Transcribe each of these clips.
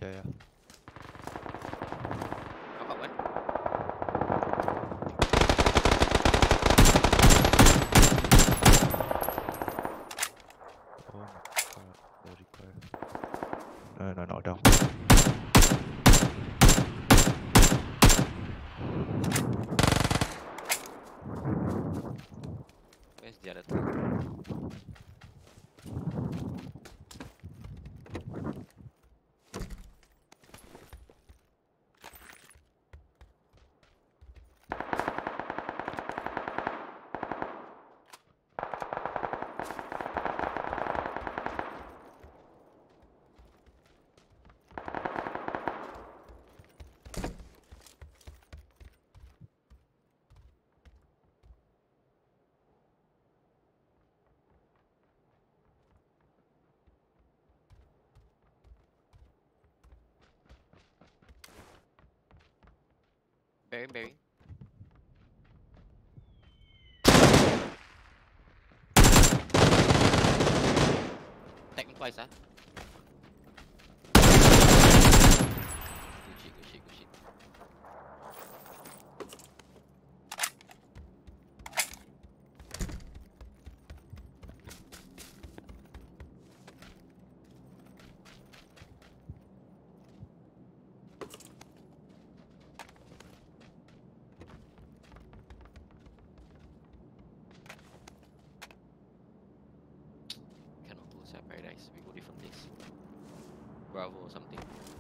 yeah. Kau kat mana? Oh my god, the recoil. No, not down. Where's the other two? Bearing. Tag me twice, ah. Good shit. Cannot go inside paradise. We go different place. Bravo or something.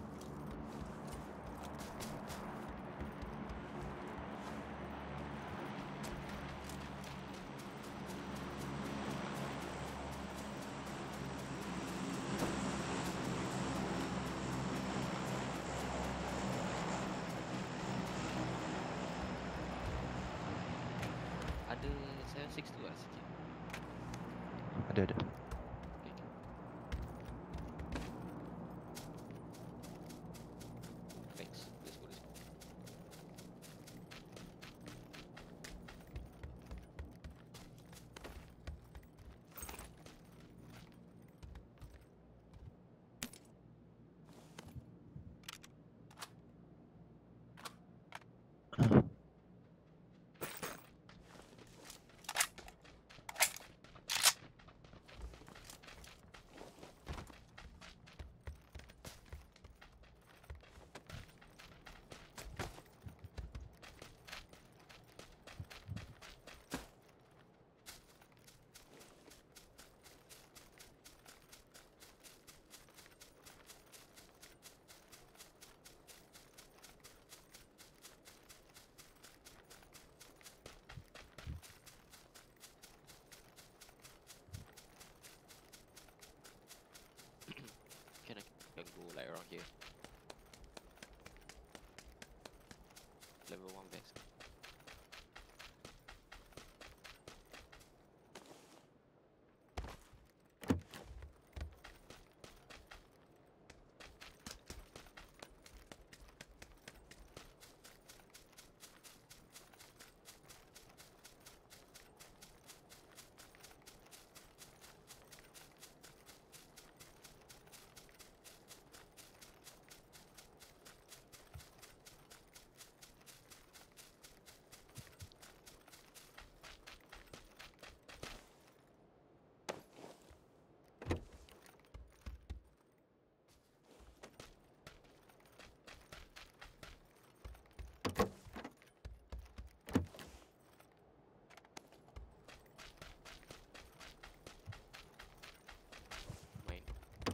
Ada 762 lah sikit. Ada. Okay. Thanks. Let's go. Can go like around here. Level 1 vest. Main.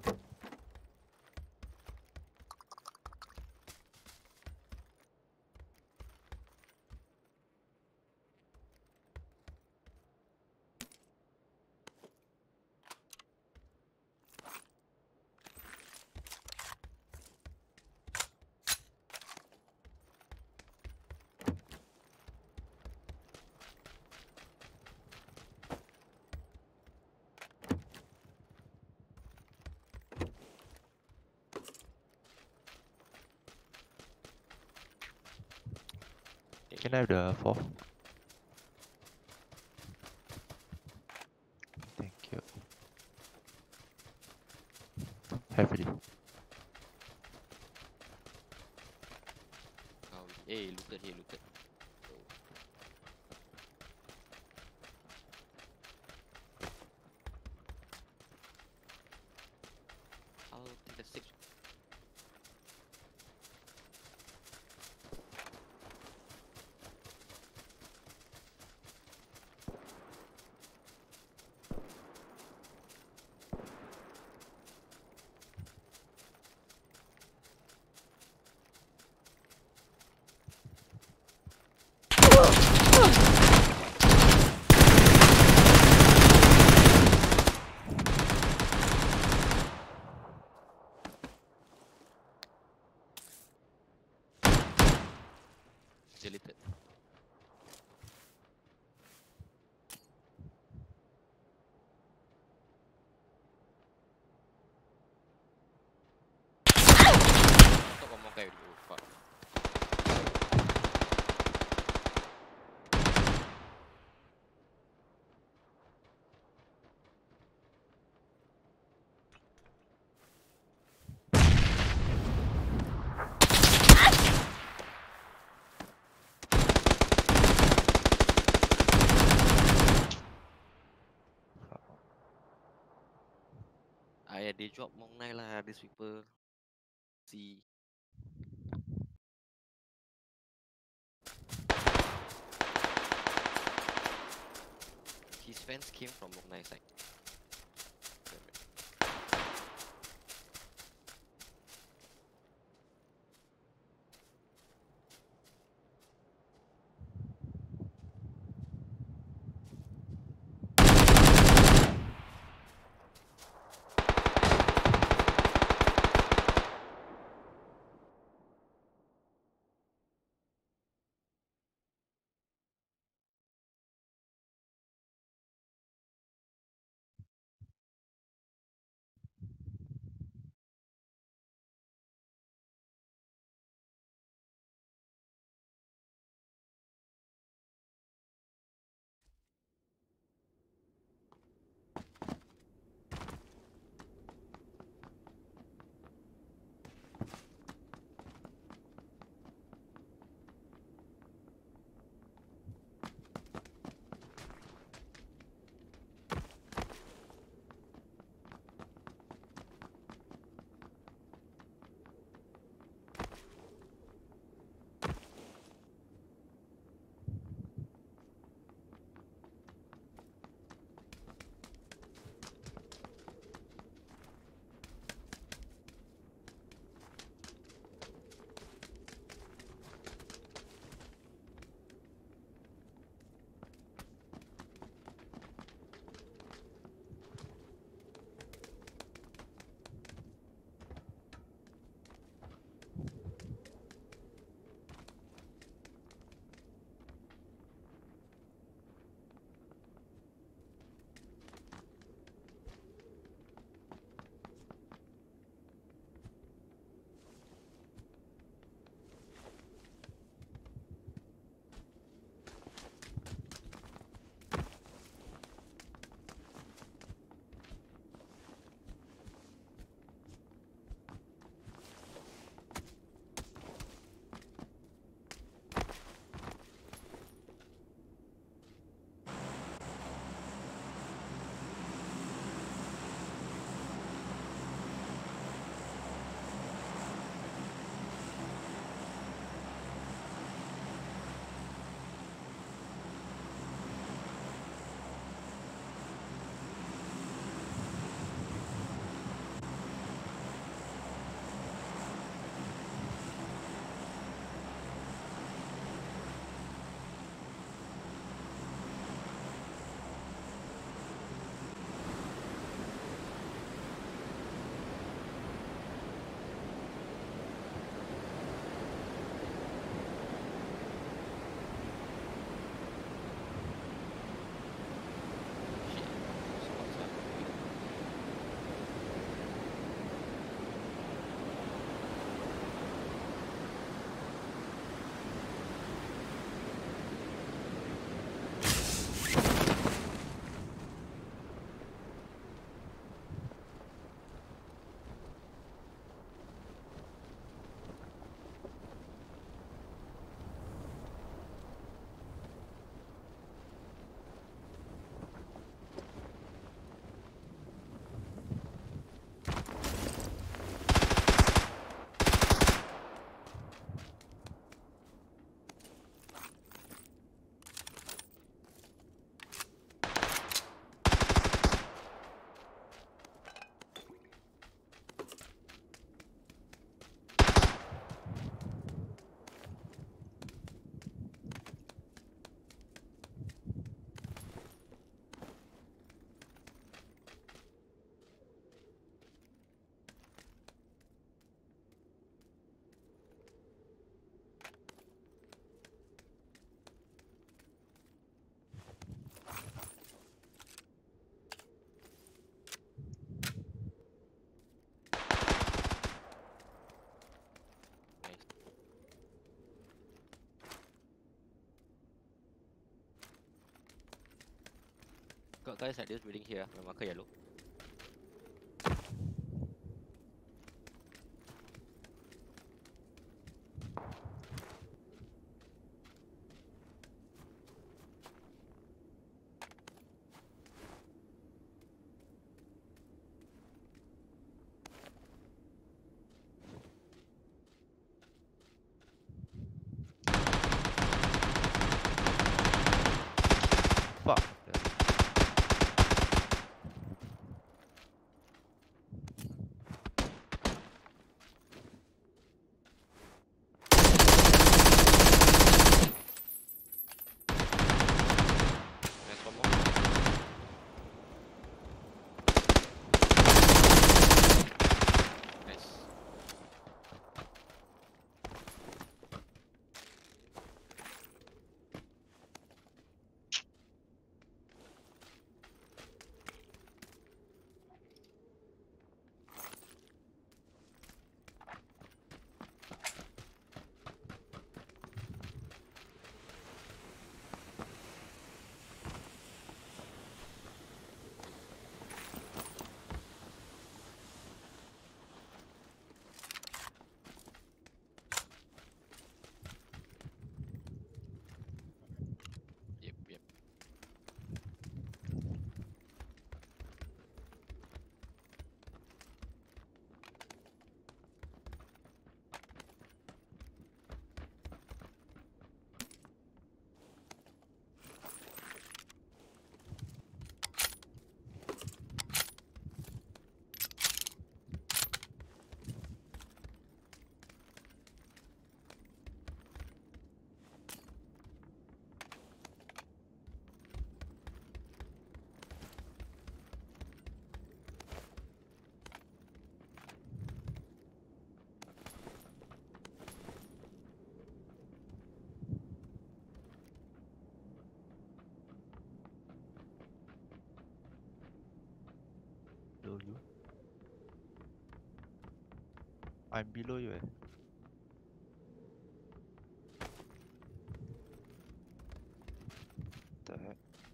Can I have the 4? Thank you. Have it. Hey, looted here, looted. Oh. I'll take the six. Deleted. Got one more guy. Oh fuck. They drop Mong Nai lah. These people. See. His fans came from Mong Nai side. marker is at this building here. My marker yellow. Fuck. Nice, one more. Nice. Yep, yep. Below you. I'm below you. The heck?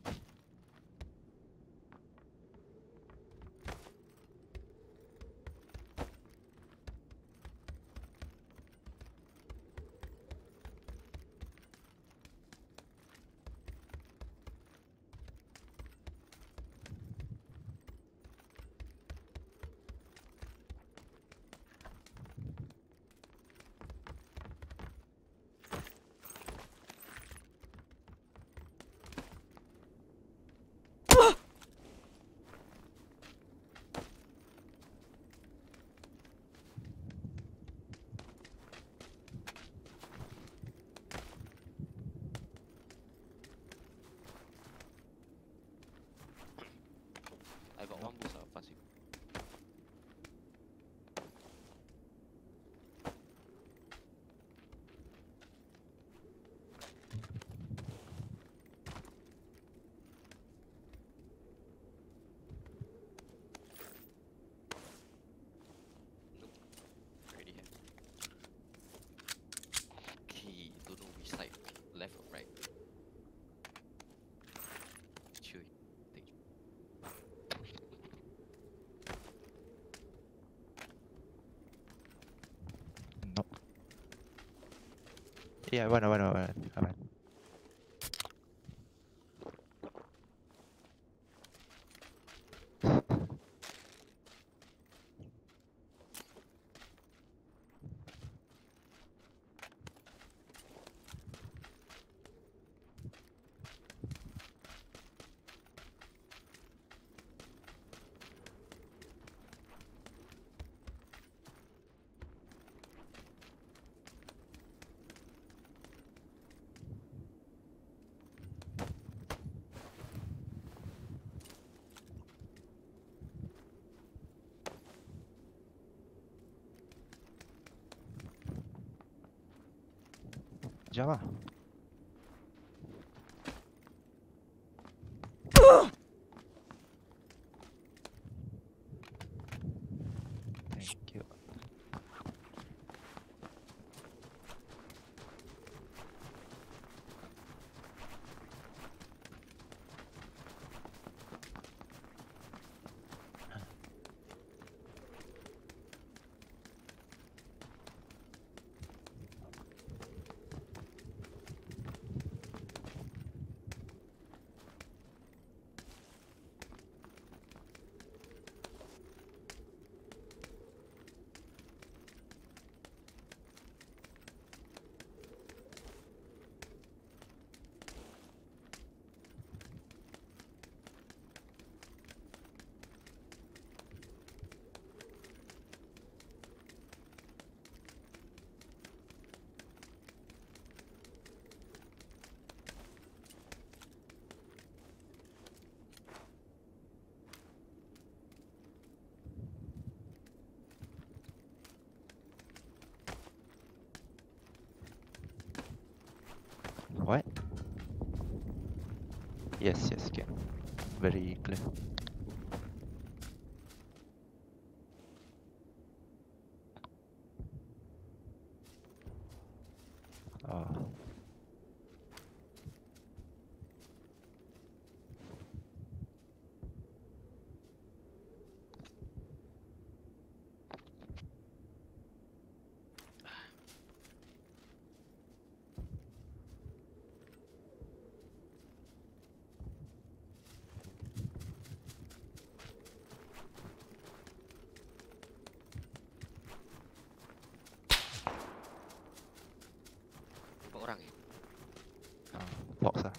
I got one boost, I'll pass you. Nope. Already have. Okay, don't know which side. Left or right. Chewy. Thank you. No. Yeah, I won. Jump ah. Thank you. Yes, yes, can. Very clear. Oh. Berapa orang ya? Box ah.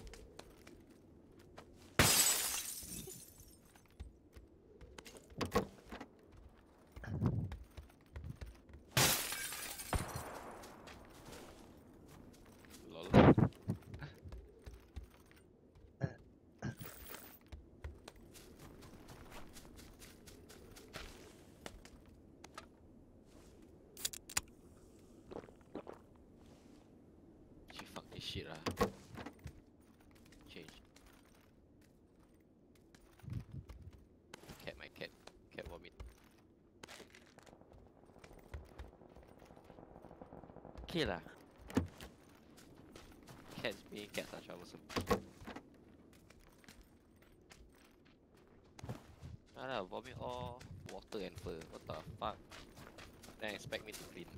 Lol. She fuck this shit lah. Change. Cat, my cat. Cat vomit. Okay lah. Cats being cats are troublesome. Alah, vomit all water and fur. What the fuck? Then expect me to clean.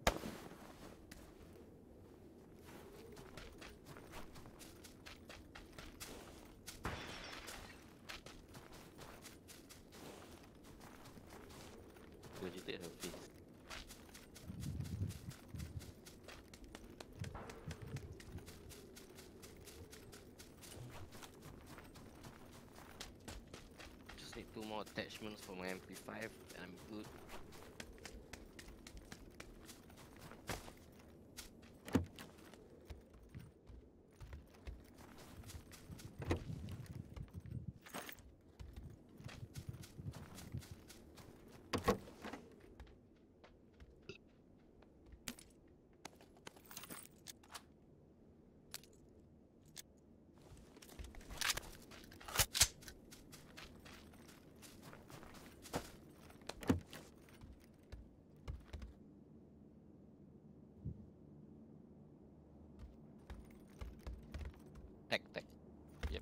Vegetate her face. Just need 2 more attachments for my MP5 and I'm good. Tech. Yep.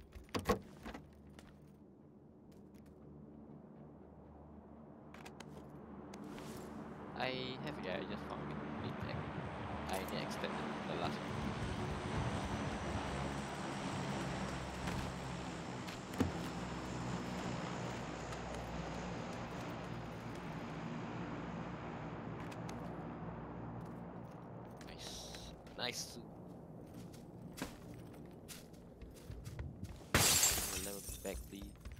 I have, yeah, I just found it. Lead tech. I need extended the last one. Nice. Level back the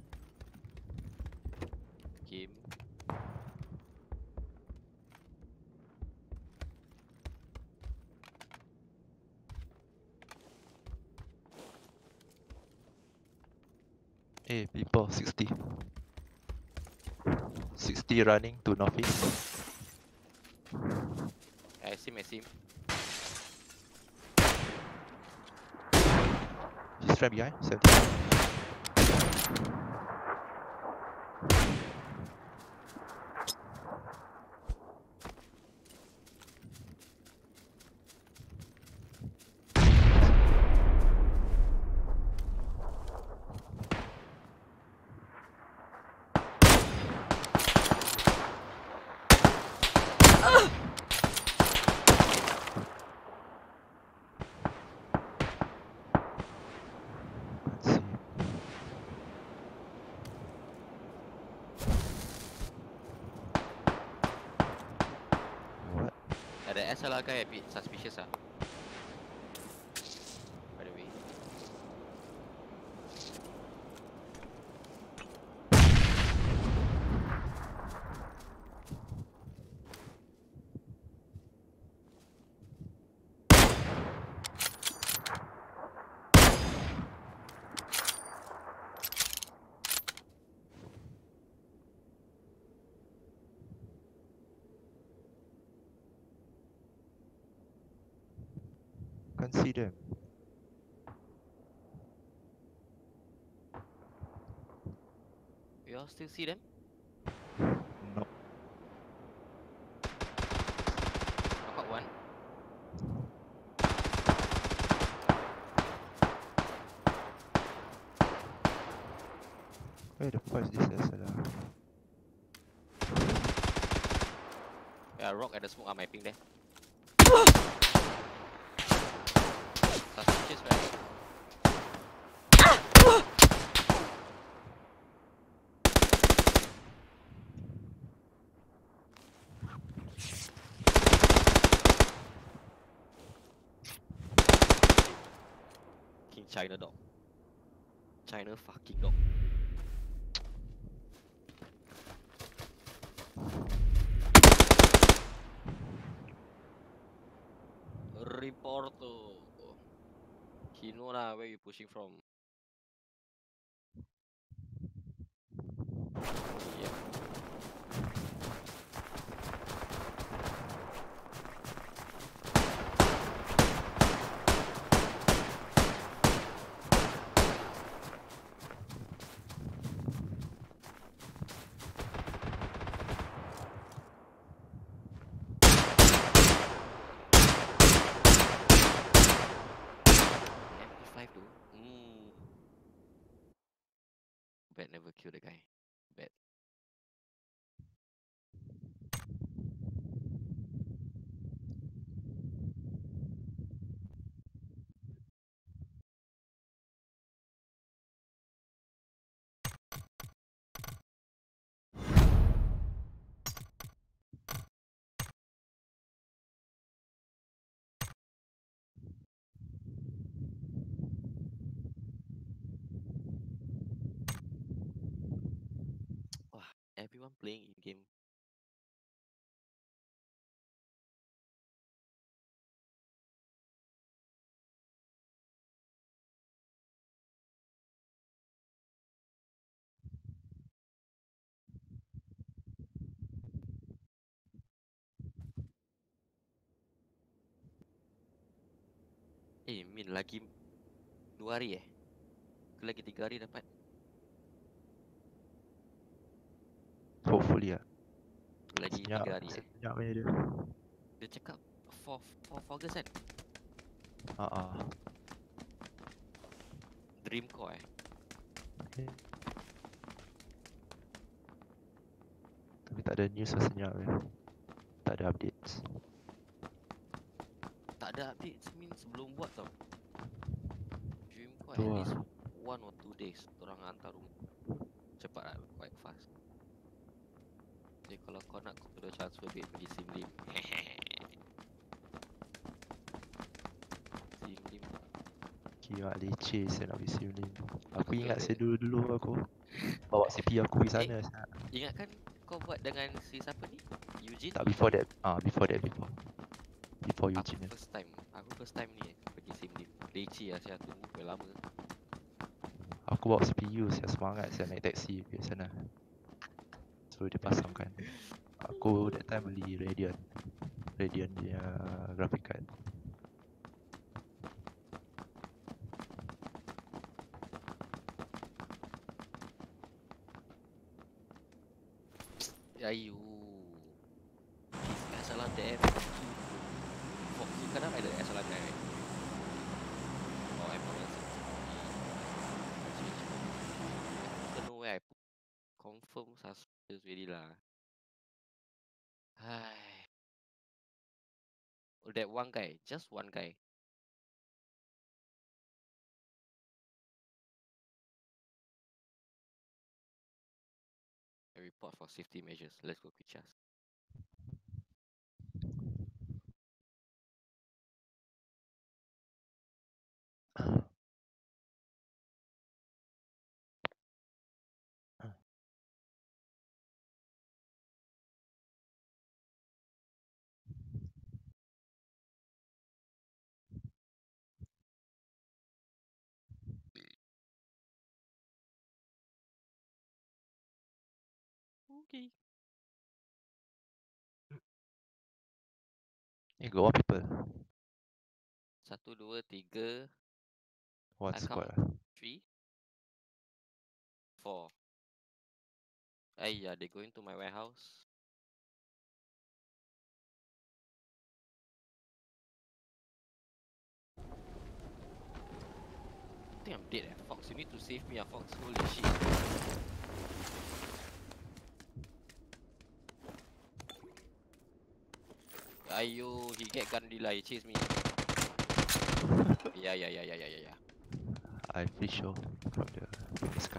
game. Hey, people, 60. 60 running to northeast. I see. He's right behind, 70. Let's see. What? The SLR guy a bit suspicious ah. By the way. Can't see them. Y'all still see them? No. I got one. Where the fuck is this SLR? Yeah, rock at the smoke. I'm mapping there. Suspicious, right? King China dog. China fucking dog. Reporto. He know lah where you pushing from. Yep. MP5 though. Bet never kill the guy. Bet. Wah, everyone playing in game. Min lagi 2 hari Ke lagi 3 hari dapat? Hopefully lah. Lagi Senyap, 3 hari senyap punya dia. Dia cakap 4th August kan? Dream core Okay. Tapi tak ada news lah senyap dia. Tak ada updates. Tak ada update mean sebelum buat tau. Dream core Tu at lah. least 1 or 2 days orang hantar rumah. Cepat lah, quite fast. Jadi kalau kau nak, kau kena transfer duit pergi SIM-Lim. SIM-Lim Kira leceh saya nak pergi SIM-Lim. Aku Betul ingat ke? saya dulu aku bawa CP aku pergi sana. Ingatkan kau buat dengan si siapa ni? Eugene? Tak, before that. Before Eugene. Aku first time ni pergi SIM-Lim. Leceh lah saya tunggu berapa lama. Aku bawa CPU, saya semangat saya naik taksi ke sana. So dia pasangkan. Aku that time beli Radeon punya graphic card. Ayu. SLR damn. Foxy kadang ada SLR direct. Oh, M1 don't know where I put. Confirm suspicious already lah. Hai. Oh, that one guy, just one guy. A report for safety measures. Let's go quick chas. Okay. You got what people? 1, 2, 3. One I squad count lah. 3, 4. Yeah, they go into my warehouse. I think I'm dead, Fox. You need to save me, Fox. Holy shit. Ayo, he get gun dealer. He chase me. Yeah. I fish show from the sky.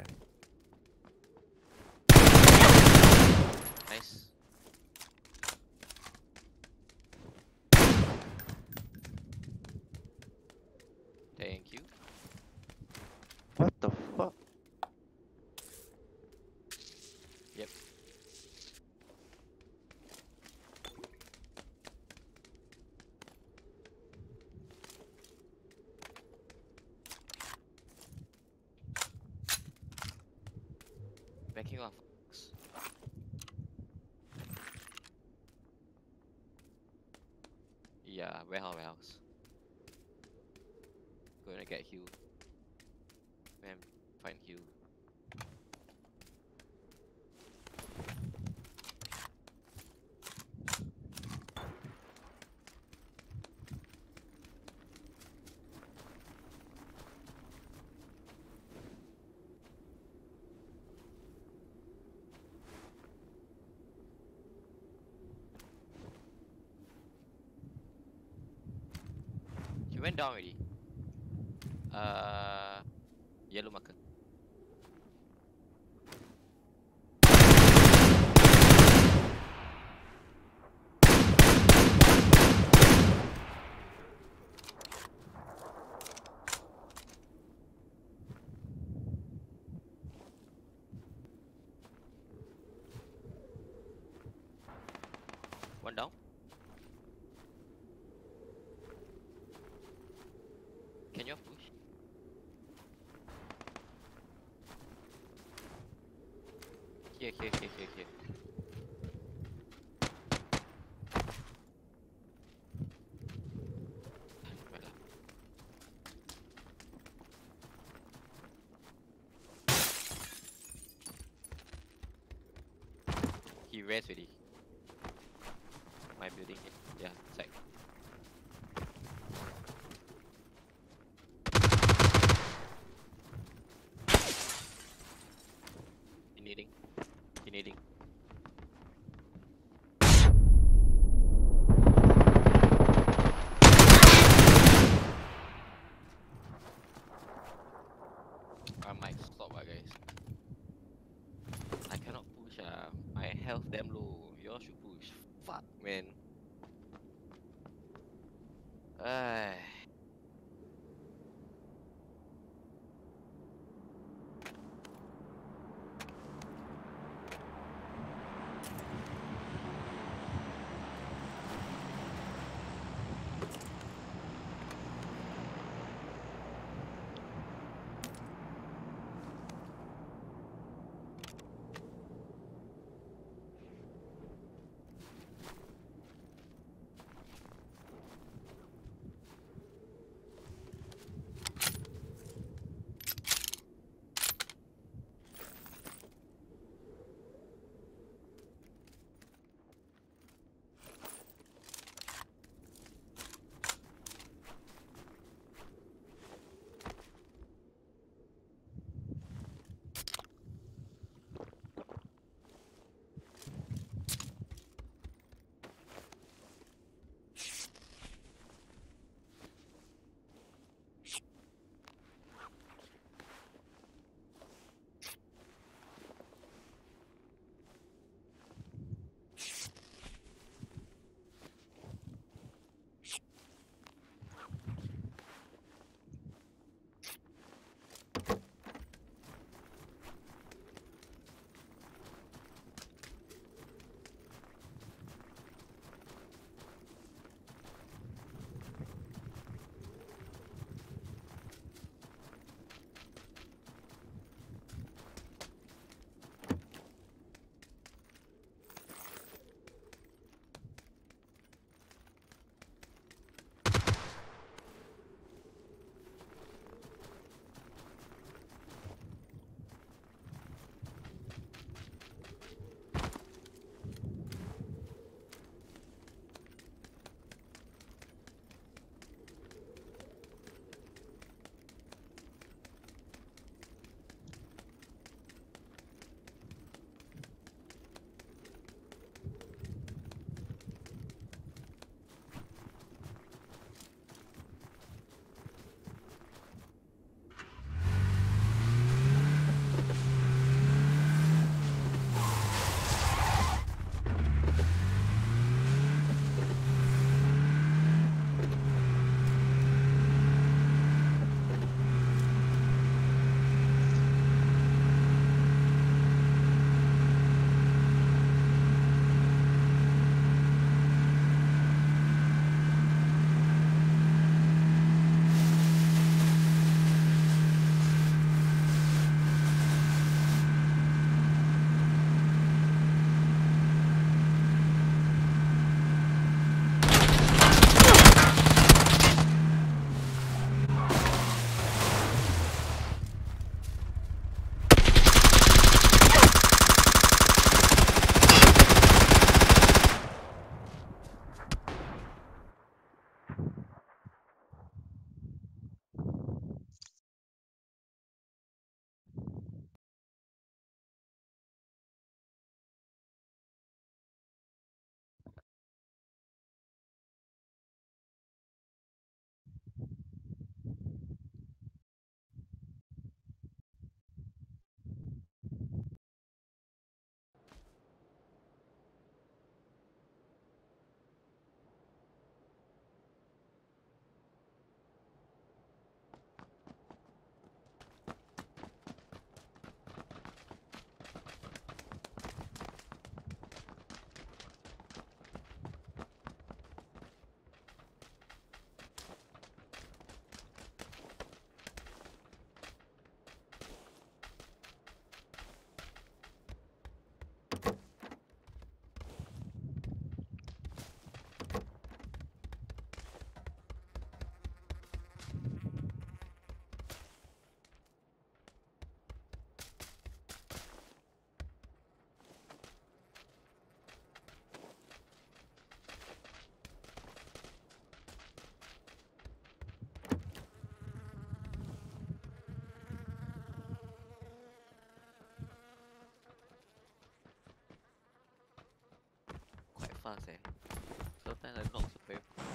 Nice. Thank you. What the fuck? Yep. Backing off, Fox. Yeah, warehouse. Gonna get healed. Man, find heal. He went down already. Yellow marker. One down. Can you push? Here. Right lah. He rests already. My building here. Yeah, side. He needing. I might stop, guys. I cannot push. My health damn low. You all should push. Fuck, man. Ay. fast eh. Sometimes I knock so very fast.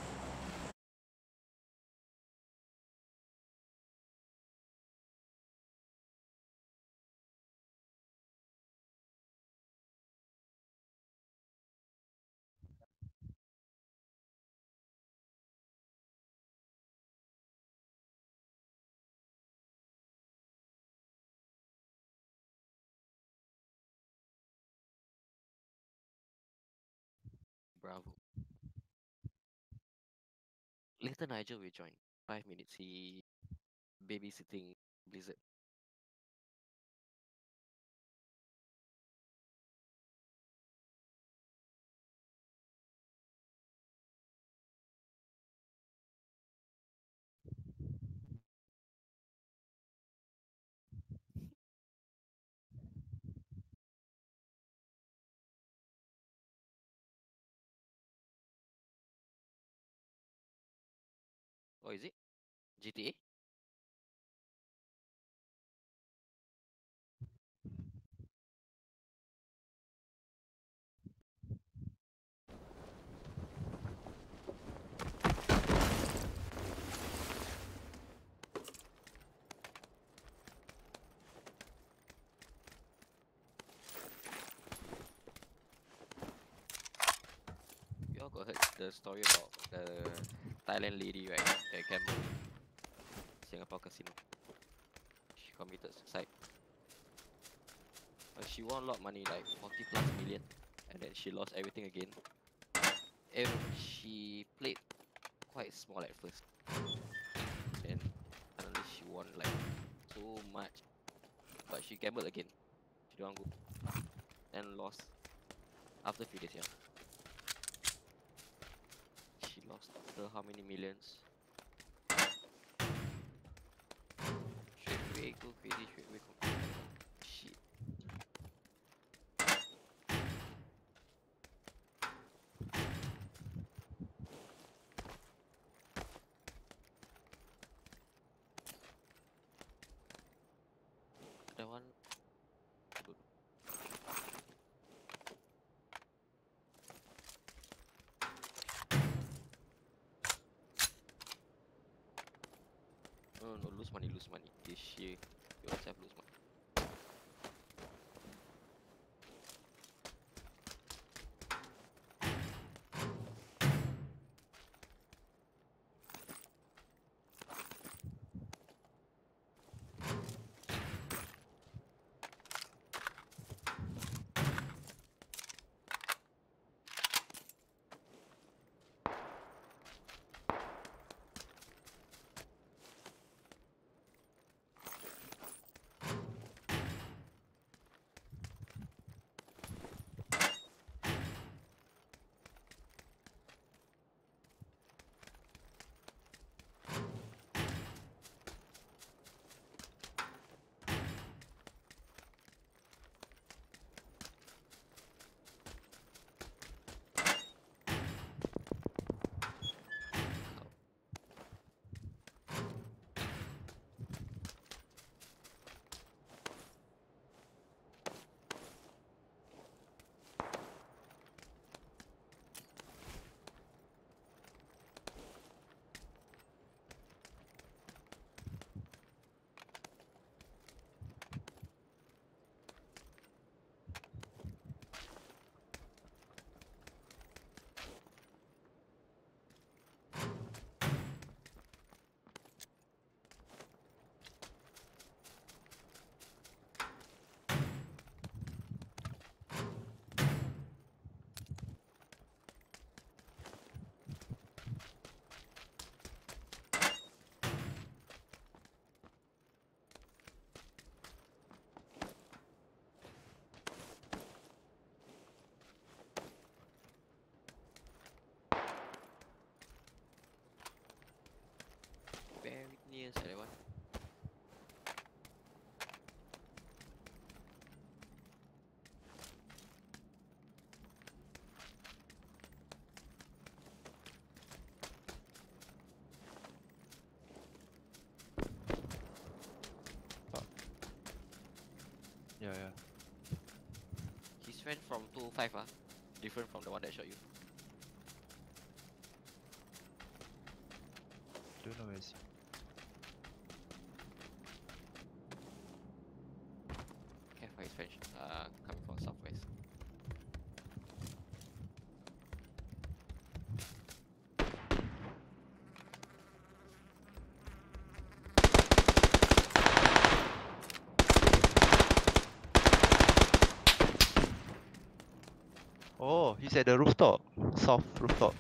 Bravo. Later Nigel will join. 5 minutes. He babysitting Blizzard. Oh, is it? GTA? You all got heard the story about the Thailand lady, right? That gambled in Singapore casino. She committed suicide. She won a lot of money, like 40 plus million, and then she lost everything again. And she played quite small at first. Then suddenly she won like so much. But she gambled again. She don't go. And lost after a few days, yeah. She lost after how many millions? Straight away go crazy, straight away complete. Shit. That one. Good. No, lose money, lose money. This shit, you yourself lose money. Very near that one. Yeah, yeah. His friend from 205 ah. different from the one that shot you. Don't know where is he. Campfire is French. Coming from southwest. Oh, he's at the rooftop. South rooftop.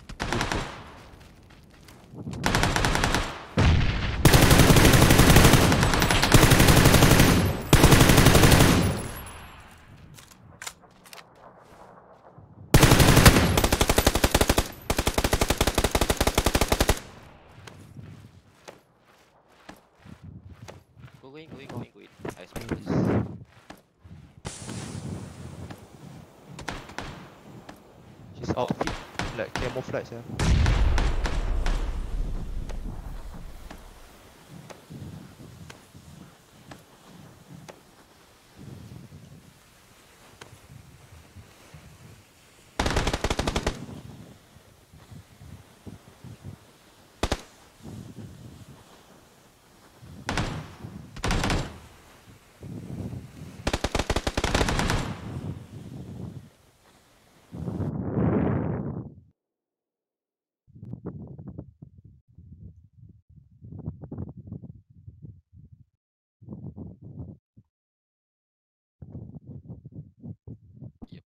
Go in. I speak Nice. first. His outfit like camouflage, yeah. Yep.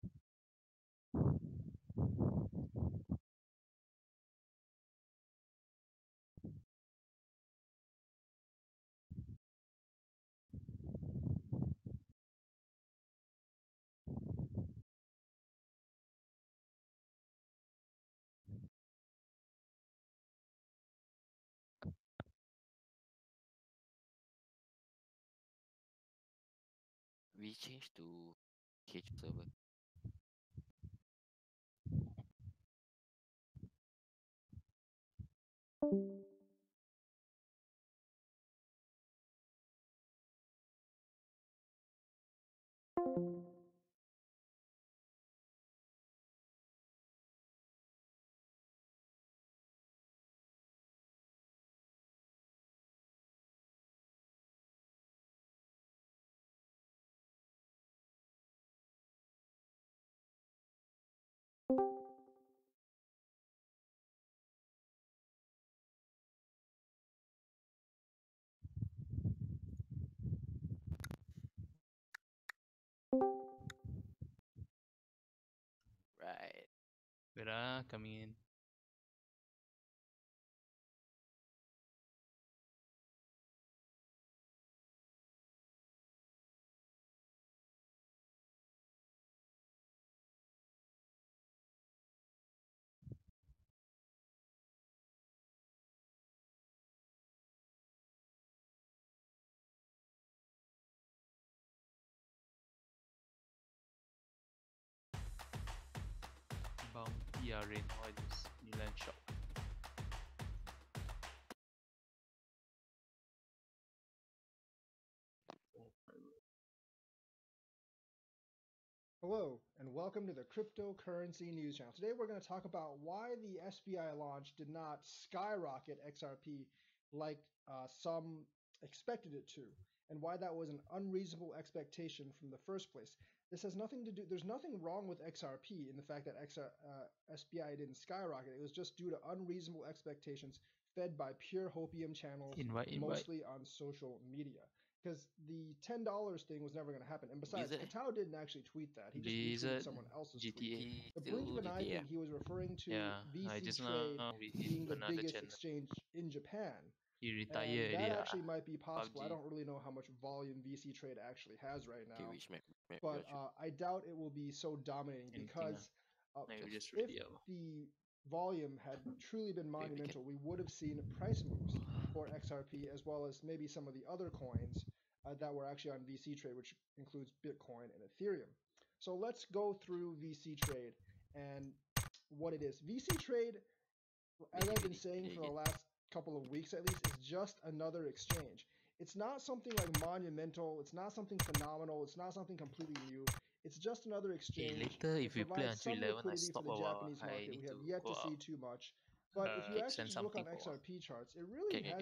We changed to cage server. Right. Wait, coming in. Bounty Arena, what is this? Milan shop. Hello, and welcome to the Cryptocurrency News Channel. Today we're going to talk about why the SBI launch did not skyrocket XRP like some expected it to, and why that was an unreasonable expectation from the first place. This has nothing to do, there's nothing wrong with XRP in the fact that SBI didn't skyrocket. It was just due to unreasonable expectations fed by pure hopium channels, Invite. mostly on social media. Because the $10 thing was never going to happen. And besides, Blizzard. Katao didn't actually tweet that. He just Blizzard, retweeted someone else's tweet. GTA. The Still blink of an eye GTA. thing, he was referring to Yeah, I VC just Trade now we being the another biggest channel. exchange in Japan. He And retired that already. actually might be possible. I PUBG. don't really know how much volume VC Trade actually has right Okay, now. which map you But want to choose? I doubt it will be so dominating Anything, because Maybe just just if ready out. the volume had truly been Maybe we can- monumental, we would have seen price moves for XRP as well as maybe some of the other coins that were actually on VC Trade, which includes Bitcoin and Ethereum. So let's go through VC Trade and what it is. VC Trade, as I've been saying for the last couple of weeks at least, is just another exchange. It's not something like monumental. It's not something phenomenal. It's not something completely new. It's just another exchange. later It if we play provides until some 11, I liquidity for stop the a while. Japanese I market. need We have to yet go to see out. too much. But if you actually Send just look some on people. XRP charts, it really Okay.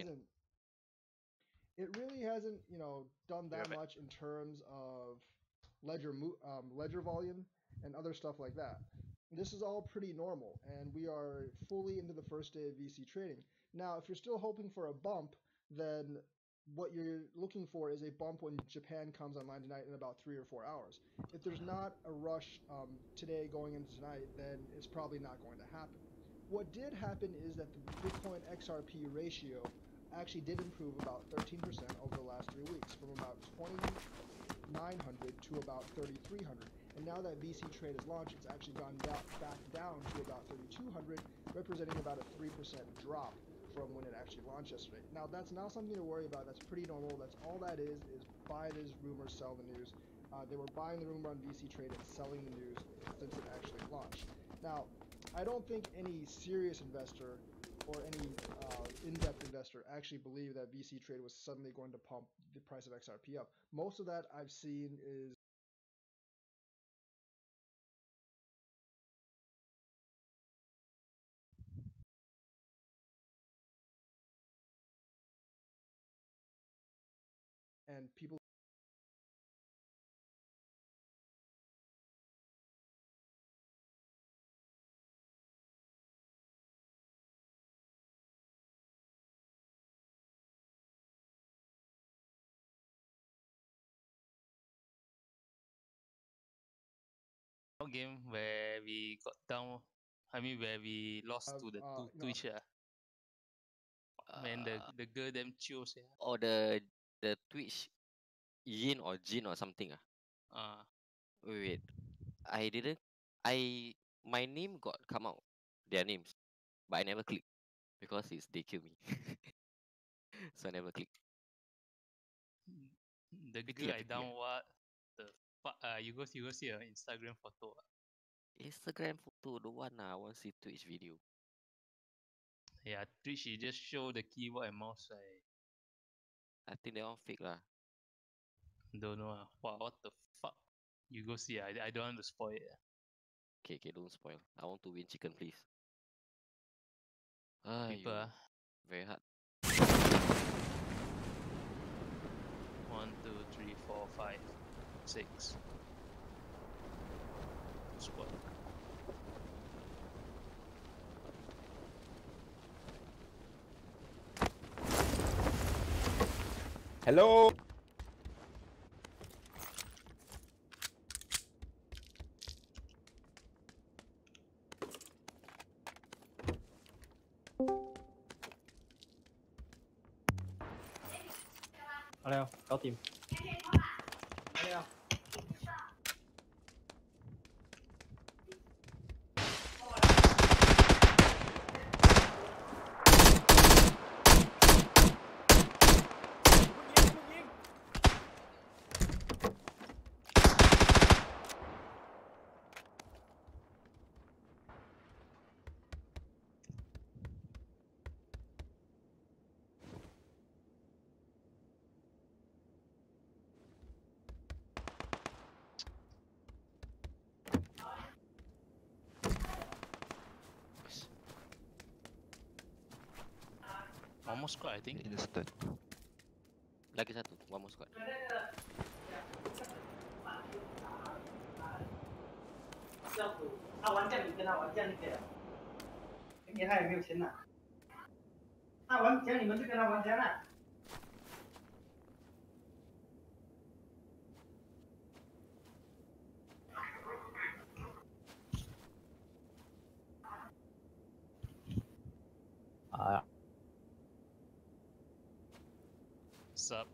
hasn't, done that right. much in terms of ledger volume and other stuff like that. This is all pretty normal, and we are fully into the first day of VC trading. Now, if you're still hoping for a bump, then what you're looking for is a bump when Japan comes online tonight in about 3 or 4 hours. If there's not a rush today going into tonight, then it's probably not going to happen. What did happen is that the Bitcoin XRP ratio actually did improve about 13% over the last 3 weeks, from about 2,900 to about 3,300. And now that VC Trade is launched, it's actually gone back down to about 3,200, representing about a 3% drop from when it actually launched yesterday. Now, that's not something to worry about. That's pretty normal. That's all that is buy this rumor, sell the news. They were buying the rumor on VC Trade and selling the news since it actually launched. Now, I don't think any serious investor or any in-depth investor actually believed that VC Trade was suddenly going to pump the price of XRP up. Most of that I've seen is and people Game where we got down. I mean, where we lost have to the you know, Twitch. Man, the girl them chills. Or the Twitch Yin or Jin or something. Uh, Wait. I didn't. My name got come out. Their names, but I never click because they kill me. So I never click. the Pity girl ah, I pity ah. down what the fuck? You go see her Instagram photo. Instagram photo don't want I want see Twitch video. Yeah, Twitch she just show the keyboard and mouse. I think they all fake lah. Don't know. What the fuck? You go see. I don't want to spoil it. Okay, don't spoil. I want to win chicken, please. People. Aiyo, very hard. 1, 2, 3, 4, 5, 6. Squad. Hello. Alo, có tìm. Alo. Almost squad, I think. Instant. Lagi satu, one more squad. 他玩这里跟他玩这里给了，今年他也没有钱了。他玩讲你们就跟他玩钱了。啊。 Sup?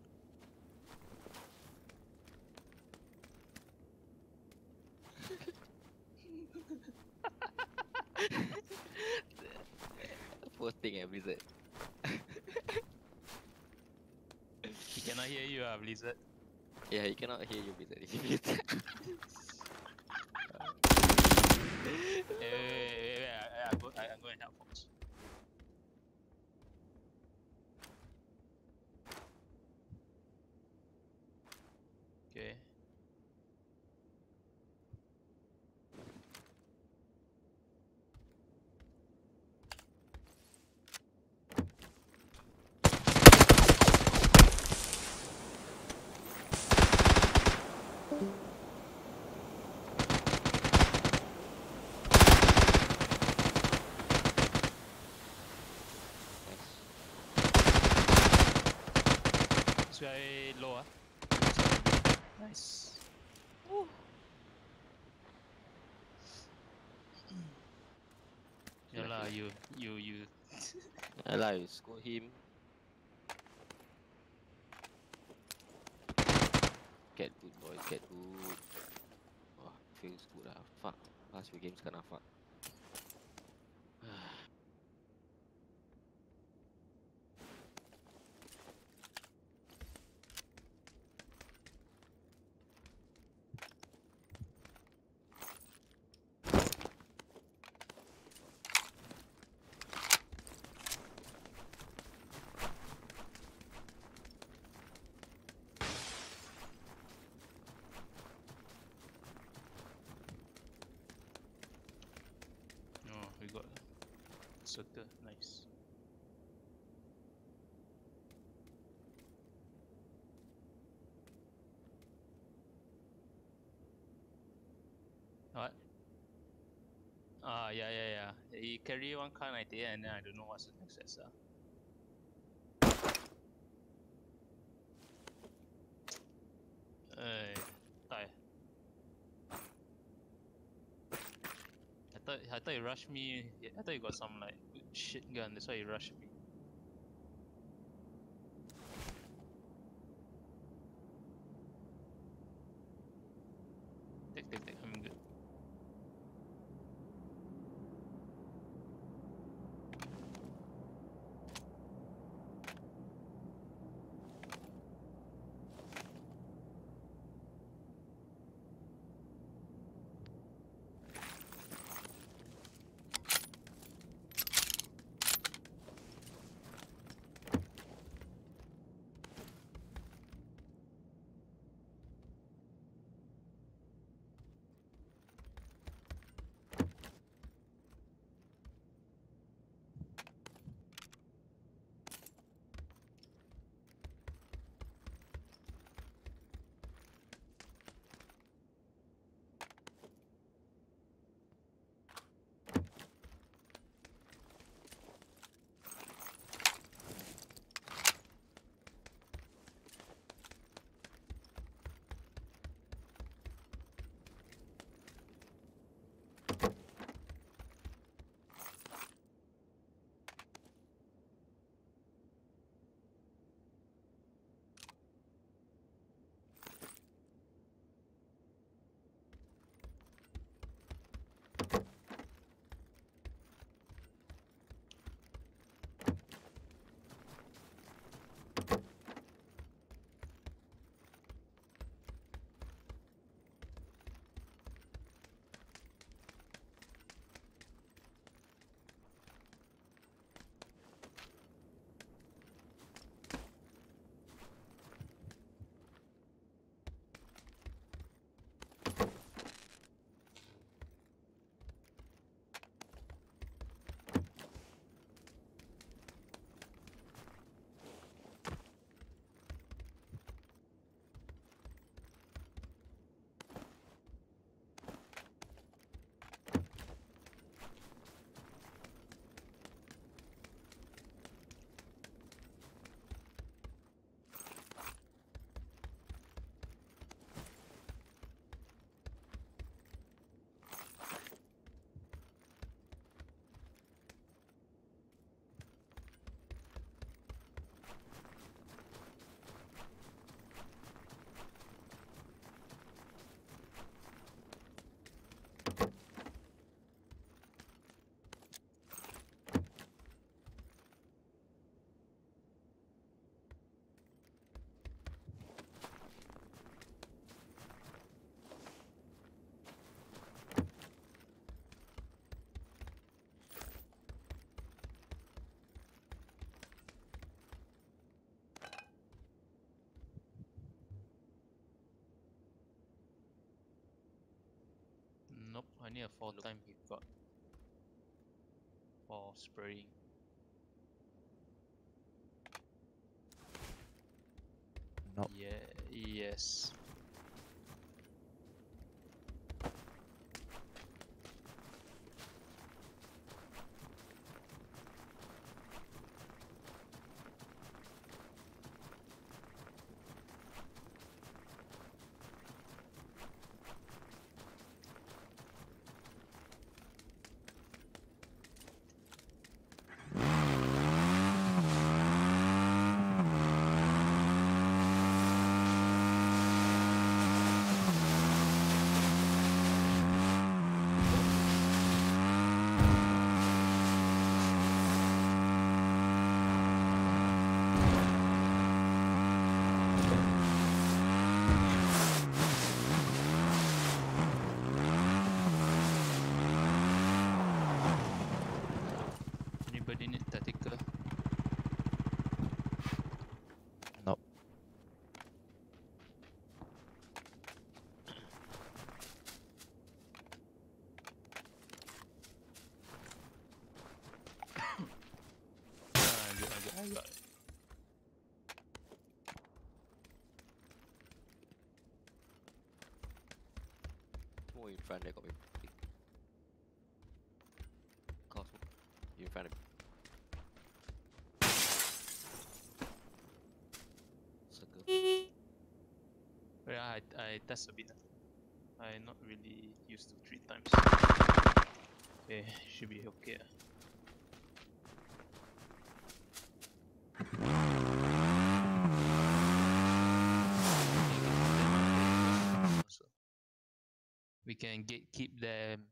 Poor thing Blizzard. He cannot hear you, Blizzard. Yeah, he cannot hear you, Blizzard. Wait, I'm going to help folks. Okay. This guy low, ah. Nice. Yeah lah, you. I like score him. Get good boys, get good. Oh, feels good lah. Fuck. Last few games kena fuck. Oh, we got circle. Nice. What? Yeah. He carry one car 98 and then I don't know what's the next SR. Die. I thought he rushed me. I thought he got some like shit gun. That's why he rushed me. Take. I'm good. Nope, I need a 4-time he got for spraying. Nope. Yeah, yes. Cosmo in front there got me. Cosmo in front of me. Circle. Yeah, I test a bit. I'm not really used to 3 times. Okay, should be okay. So we can keep them.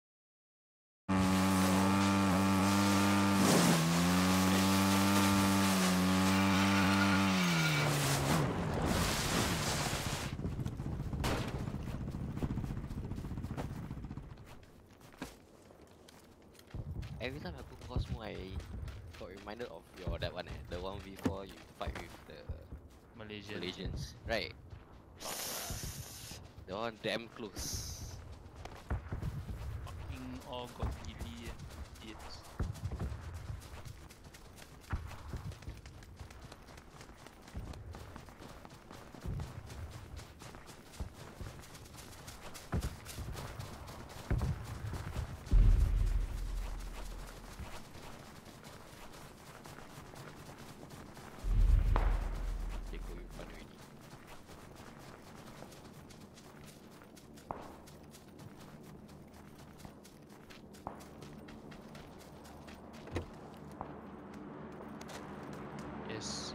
Every time I go Cosmo, I got reminded of your that one, the one before you fight with the Malaysian. Malaysians, right? The one damn close. Fucking all got gilly and idiots. They go in front already. Yes.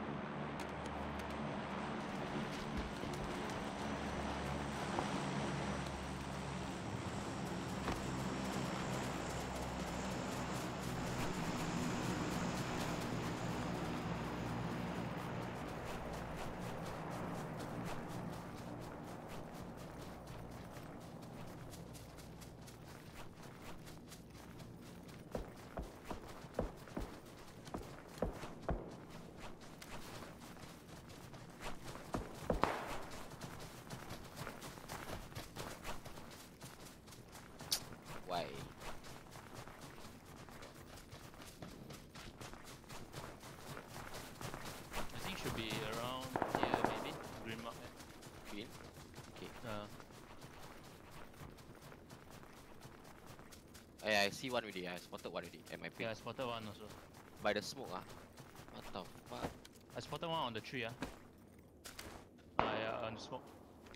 Why? I think should be around here maybe. Green mark. Green? Okay. Yeah, I see one already. I spotted one already. At my ping. Yeah, I spotted one also. By the smoke, What the fuck? I spotted one on the tree. Yeah, on the smoke.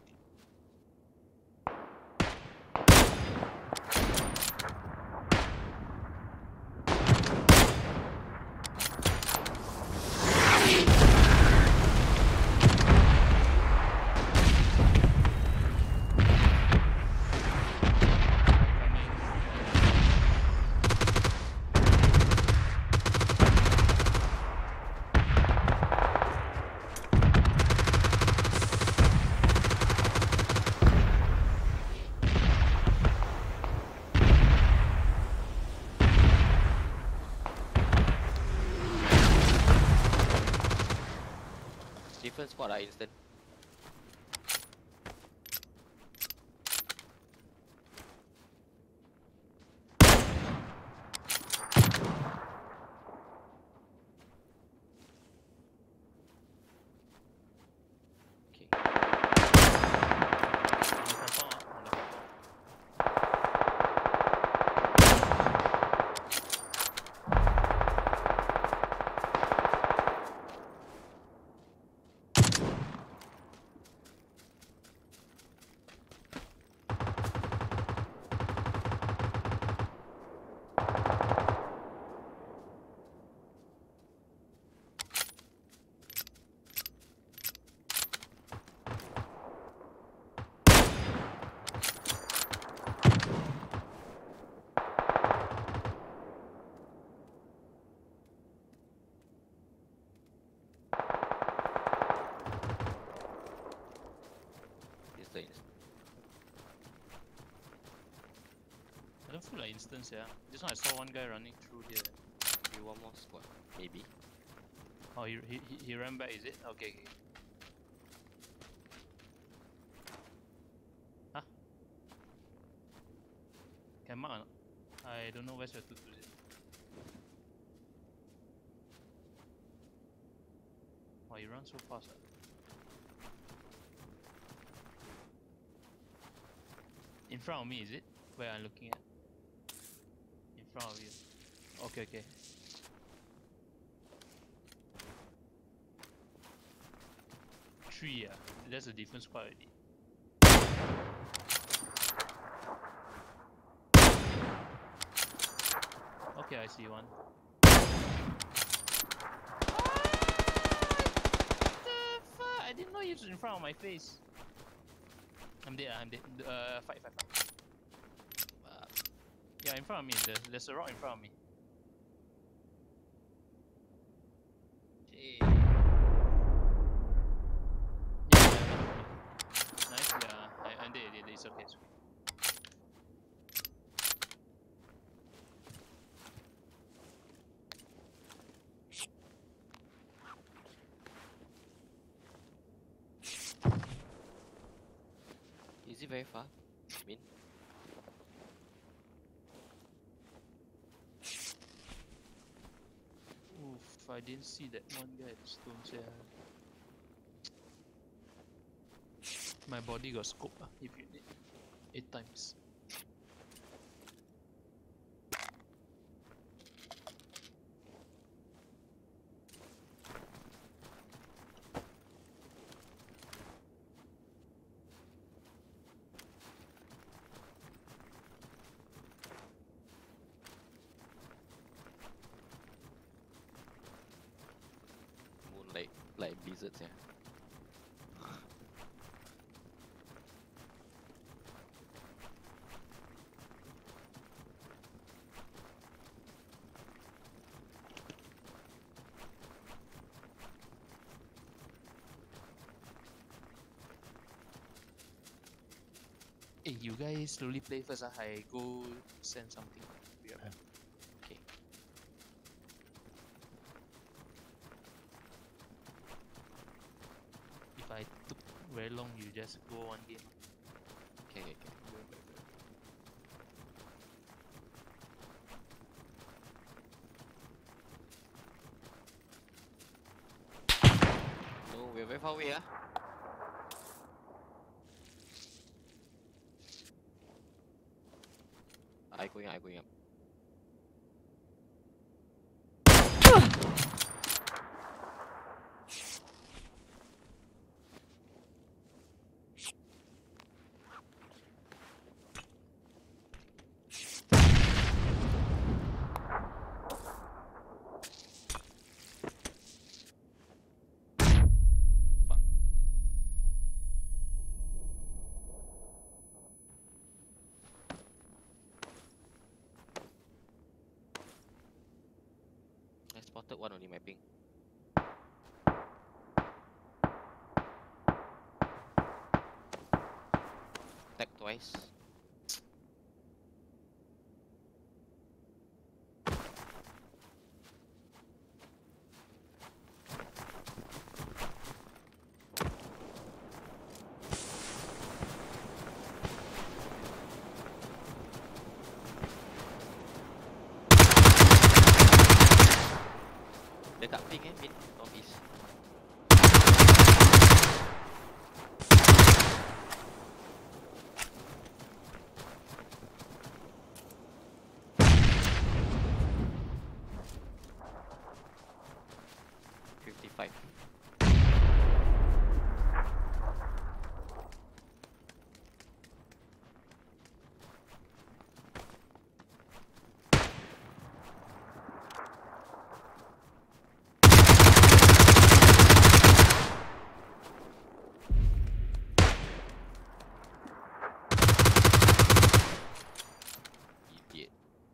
Different spot, instant. Okay. On the compound, on the compound. It's the instant. I don't feel like instance, yeah. This one I saw one guy running through here. Maybe one more squad. Maybe. Oh, he ran back, is it? Okay. Huh? Can mark or not? I don't know where's your 220. Why you run so fast? In front of me, is it? Where I'm looking at? In front of you. Okay, okay. Three, yeah. That's a different squad already. Okay, I see one. What the fuck? I didn't know he was in front of my face. I'm dead, I'm dead. Fight. Yeah, in front of me. There's a rock in front of me. Yeah, nice, yeah. I'm dead, it's okay. It's okay. Is it very far? Min? Oof, I didn't see that one guy at the stones, yeah. My body got scope if you need 8 times. Moonlight, like blizzards, yeah. Hey, you guys slowly play first. I go send something. Be right back. Okay. If I took very long, you just go one game. Okay. Be right back. No, we're very far away, ah. I going up. Fuck. I spotted one only, my ping. Tag twice. Dekat ping Min, northeast. $55. Idiot.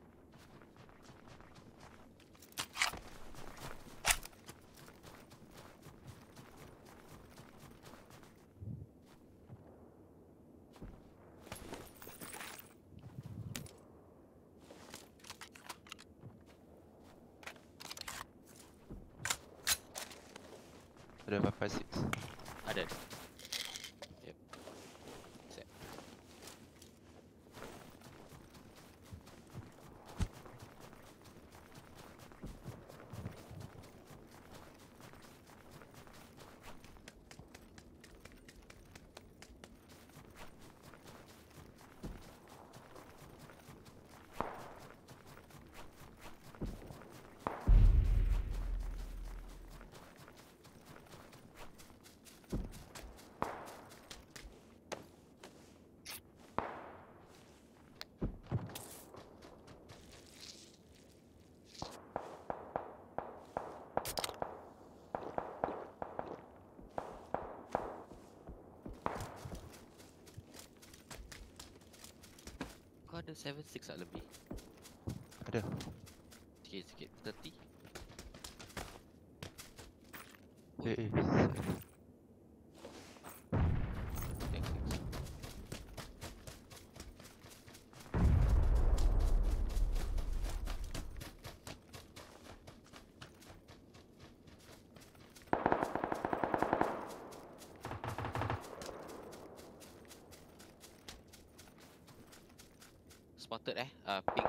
Ada 556. Ada. Yep. Set. 76 lah lebih. Ada. Sikit-sikit 30. Sial. Thanks. Spotted pink.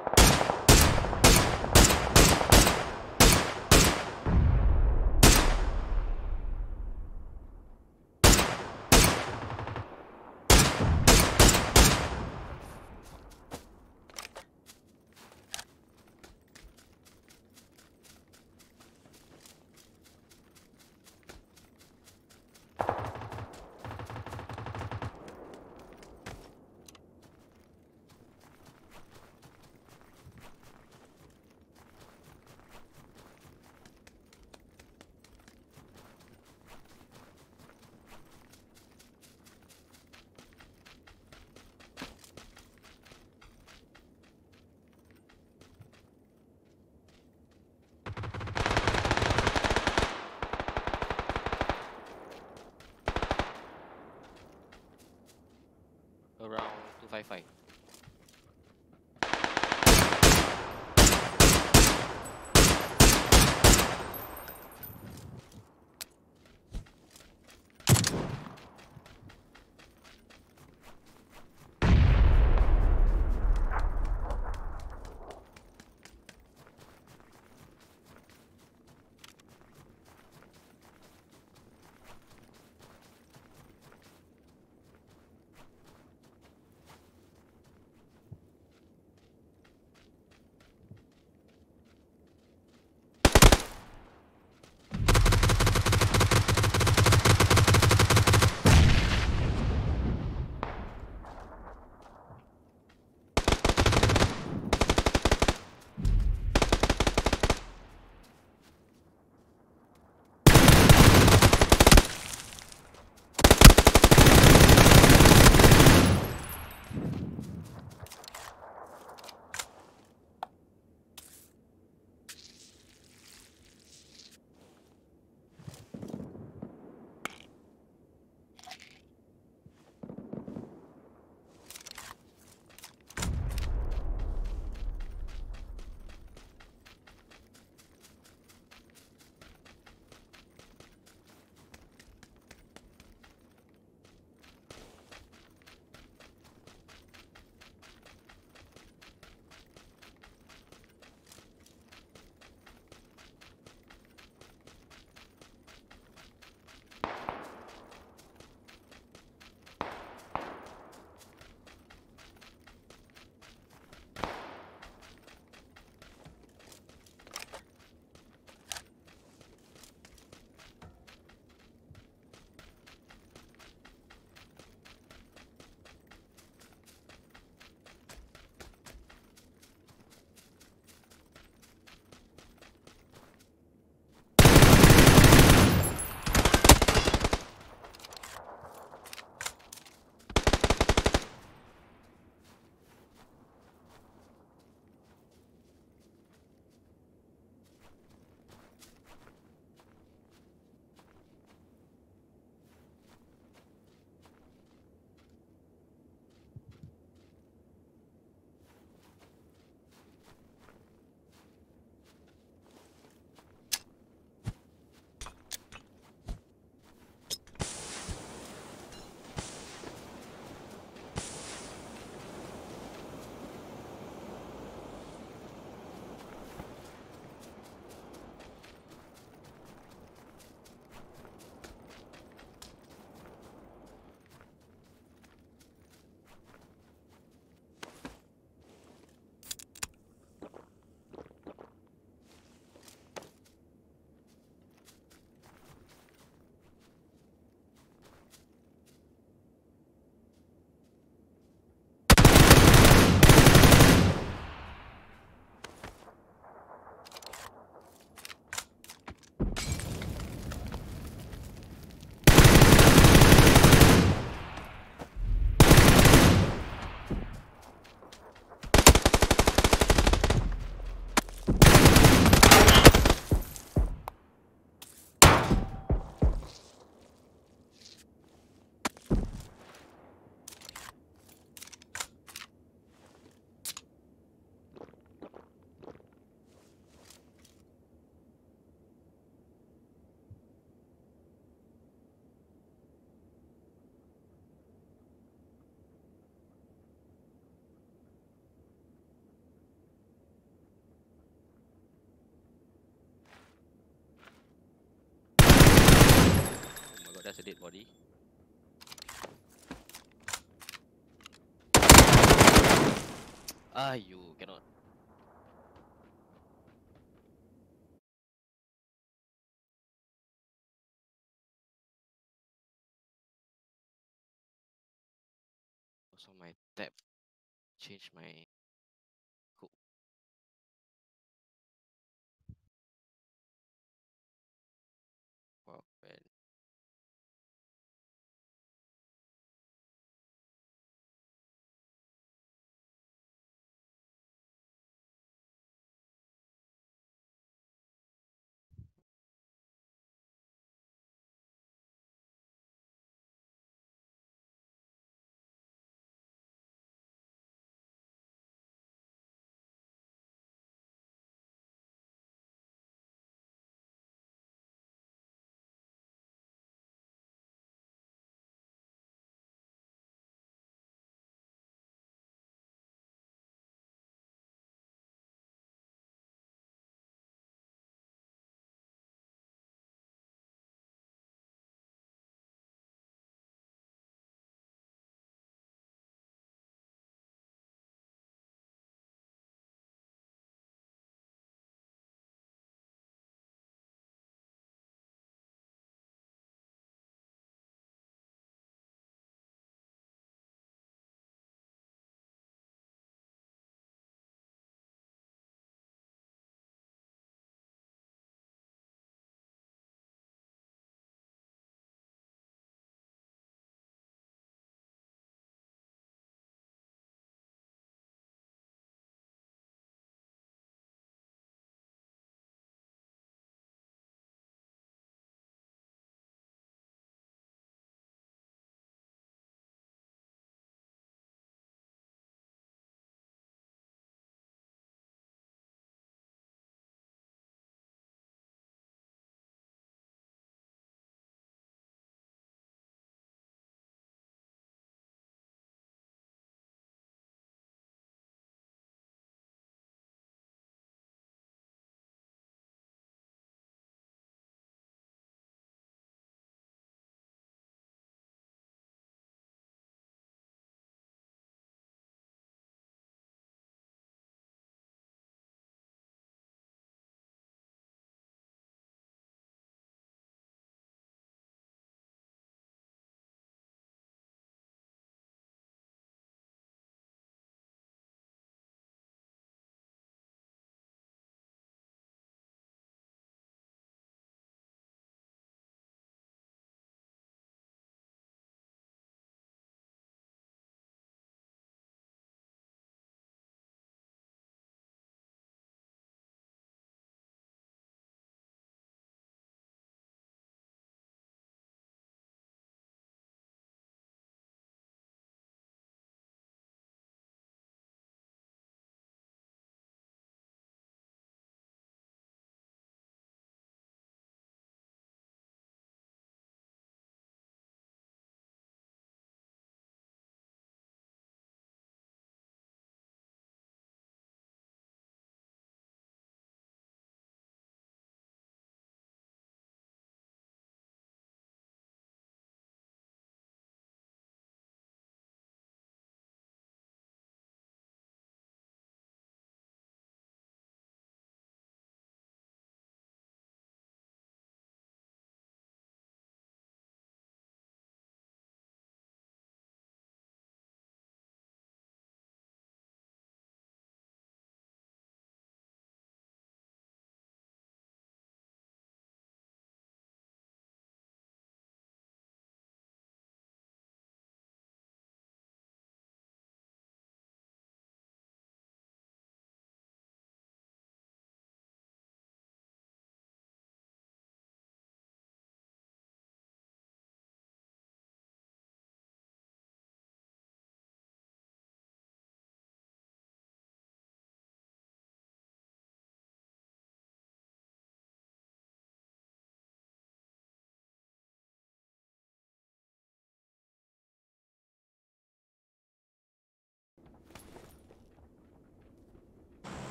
That's a dead body. Ah, you cannot. Also, my tab changed my hook. Wow, man.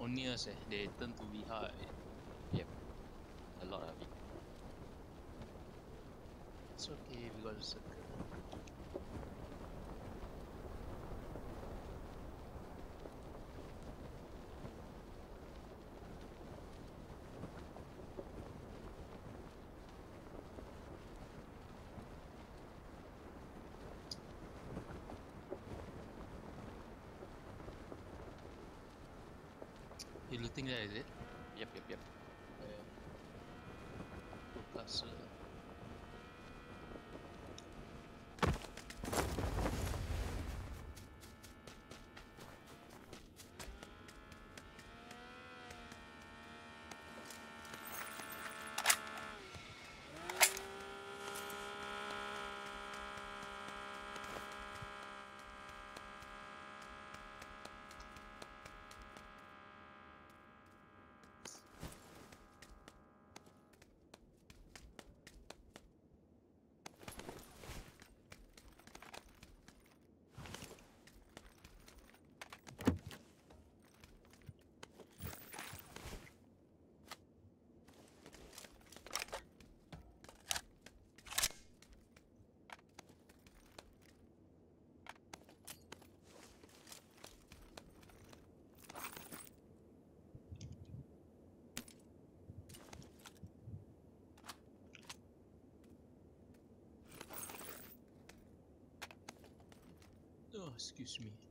harmonious. They turn to be hard. A lot of it. It's okay, we got a circle. You looting there, is it? Yep. Yeah. Good castle. Oh, excuse me.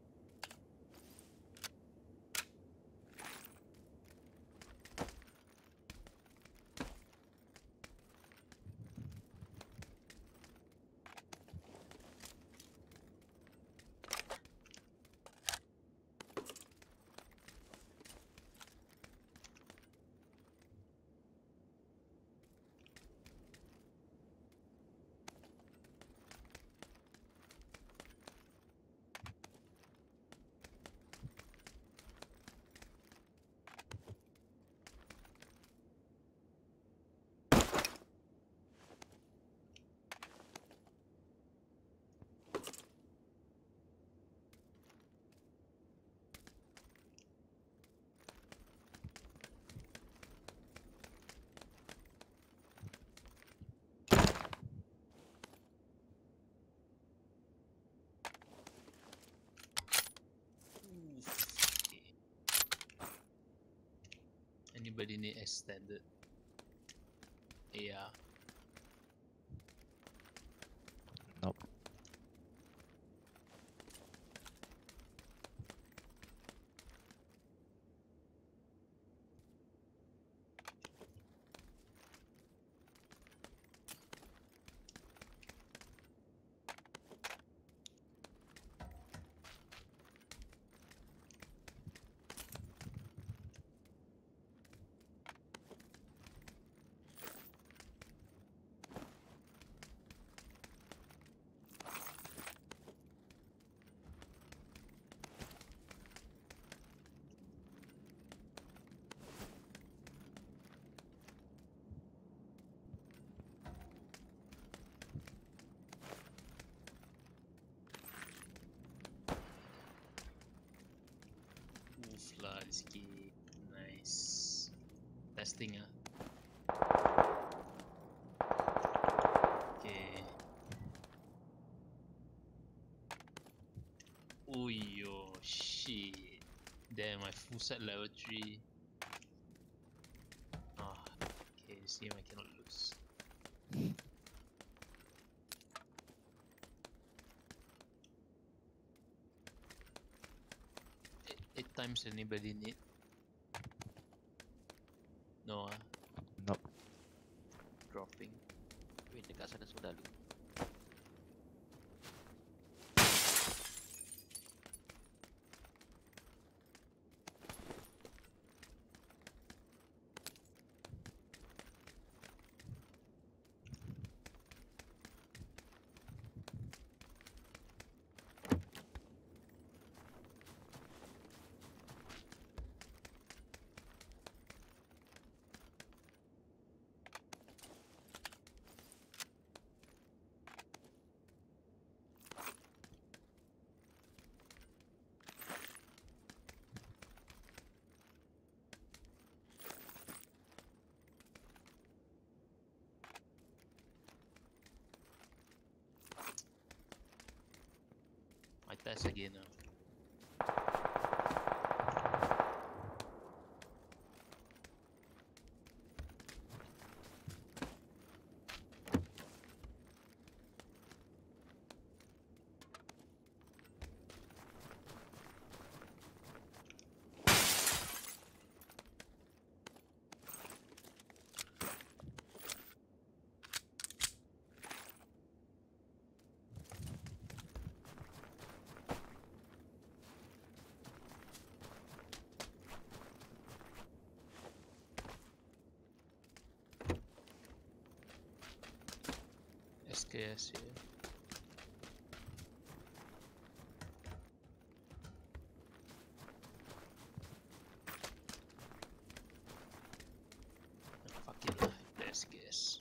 Okay. Anybody need extended? Yeah. Nope. Oof lah, this game. Nice. Testing ah. Okay. Oh yo, shit. Damn, my full set level 3. Ah, okay, this game I cannot lose. 8 times anybody need? No ah, Nope. dropping. Wait, dekat sana sudah lu. Test again. SKS here. Fuck it lah, the SKS.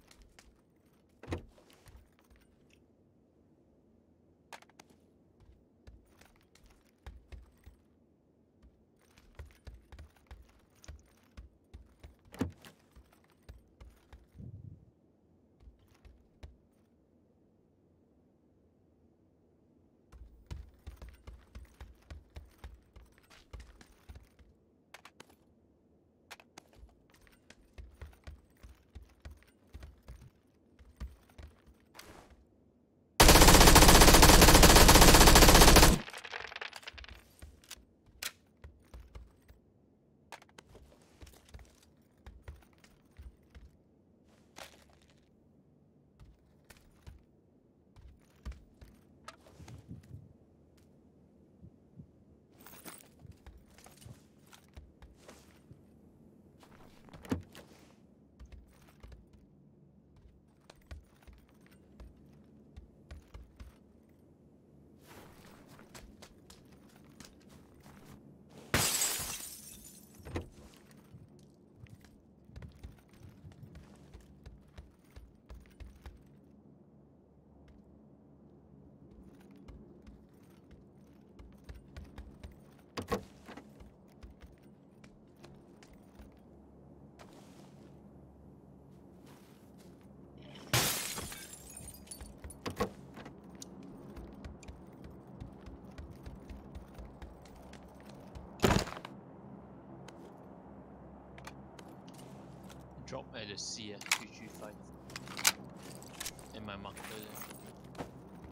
Drop at the C, 335. And my marker there.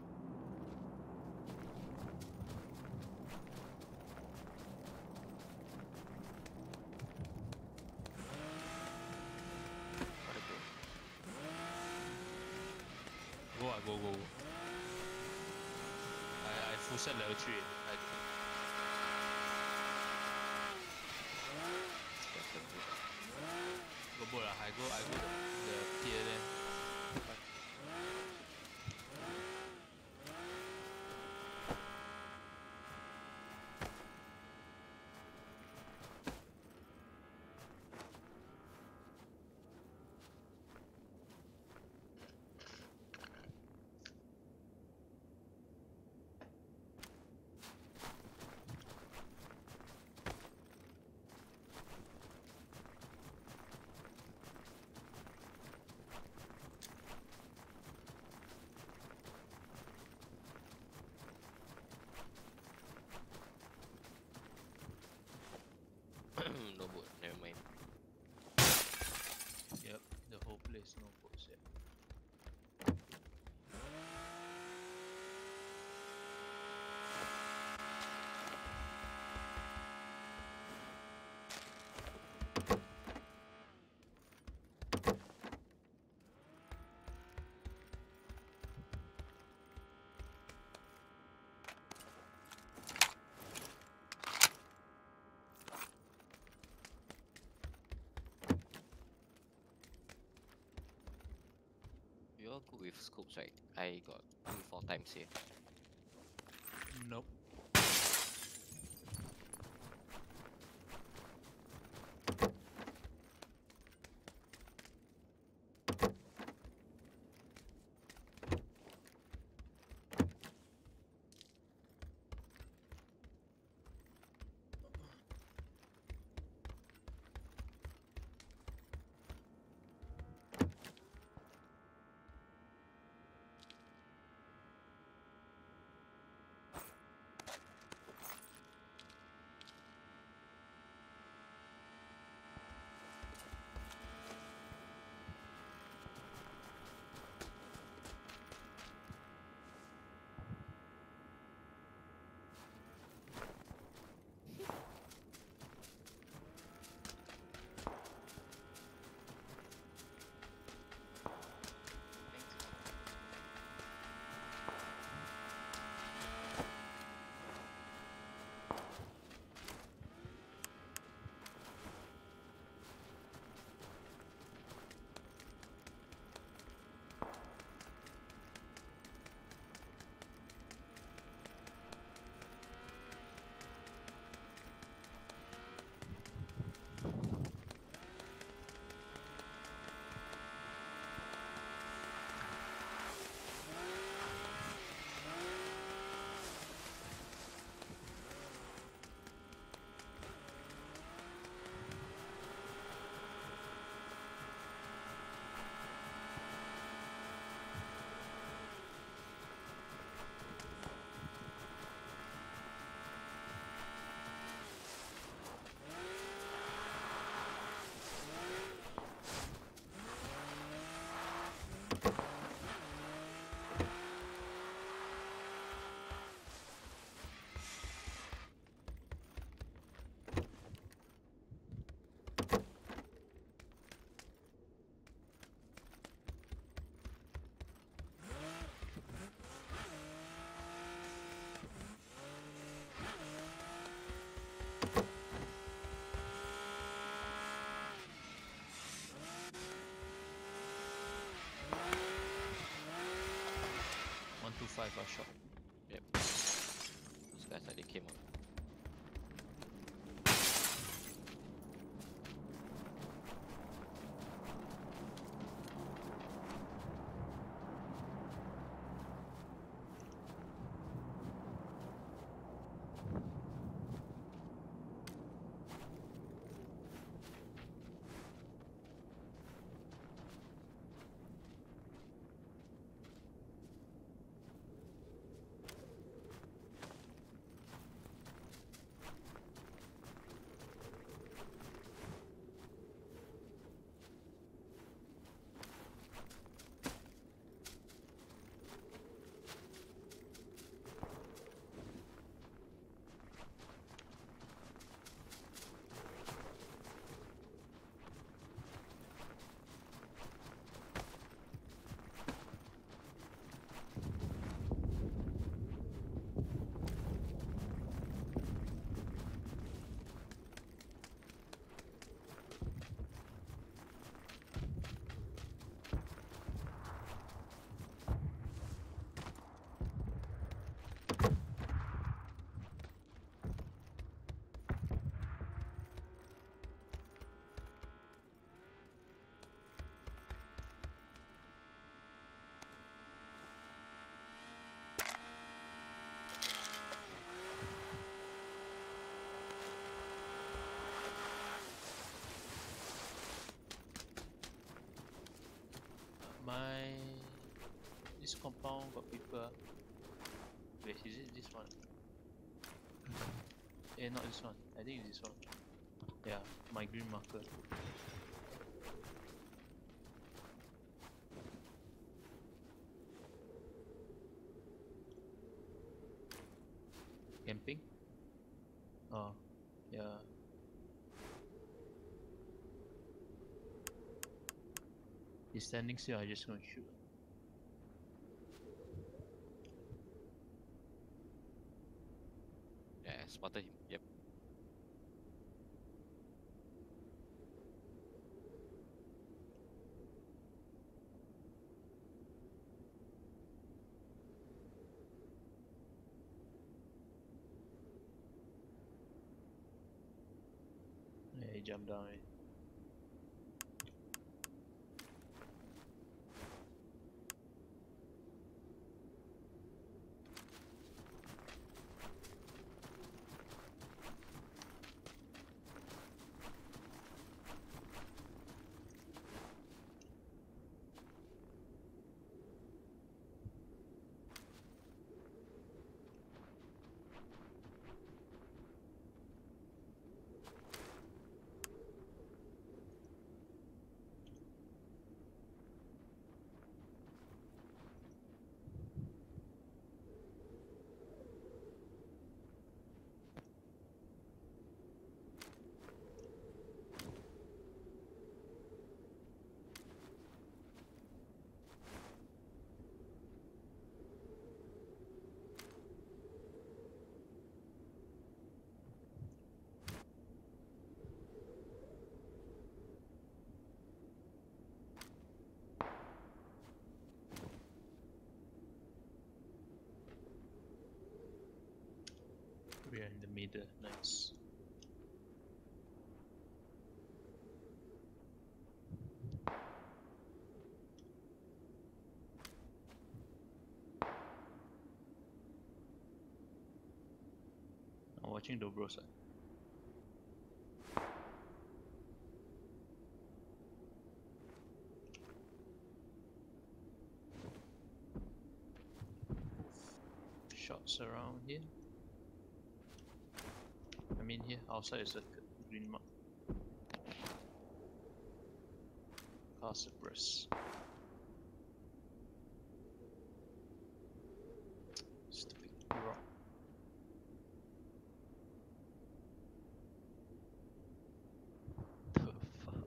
Gotta go. Go. I full set level 3. Go boat lah, I go the pier there. No boat, never mind. Yep, the whole place no boats yet. You all good with scopes, right? I got 4 times here. Nope. I got shot. Yep. Those guys like they came out. This compound got people. Wait, is it this one? Not this one. I think it's this one. Yeah, my green marker. Camping? Oh, yeah. He's standing still, I just gonna shoot. Yeah, spotted him. Yep. Yeah, he jumped down already. We are in the middle, nice. I'm watching Dobro side. Shots around here. I mean here, outside is a green mark. Castle Press. Stupid rock. The fuck?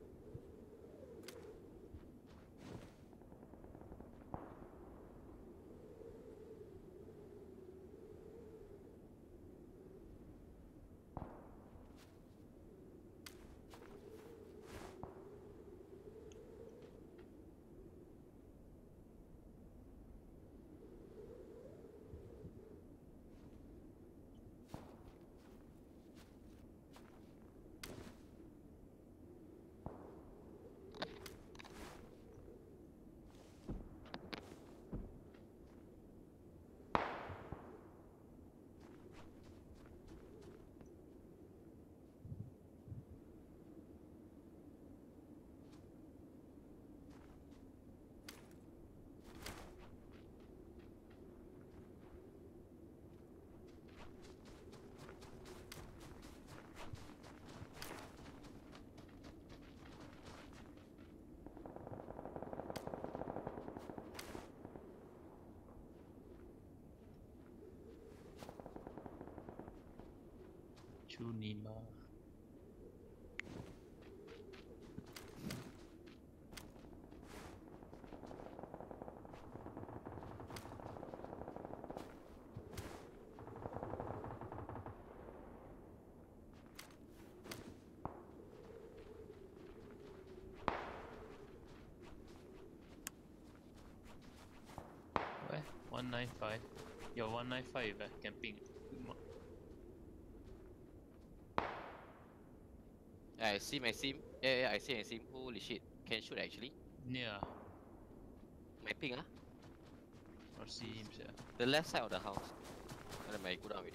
Chunima. Where? 195. Yo, 195 camping. I see my sim. Yeah, I see my sim. Holy shit. Can shoot actually. Near. My ping Or seems, yeah. The left side of the house. And then I go down with it.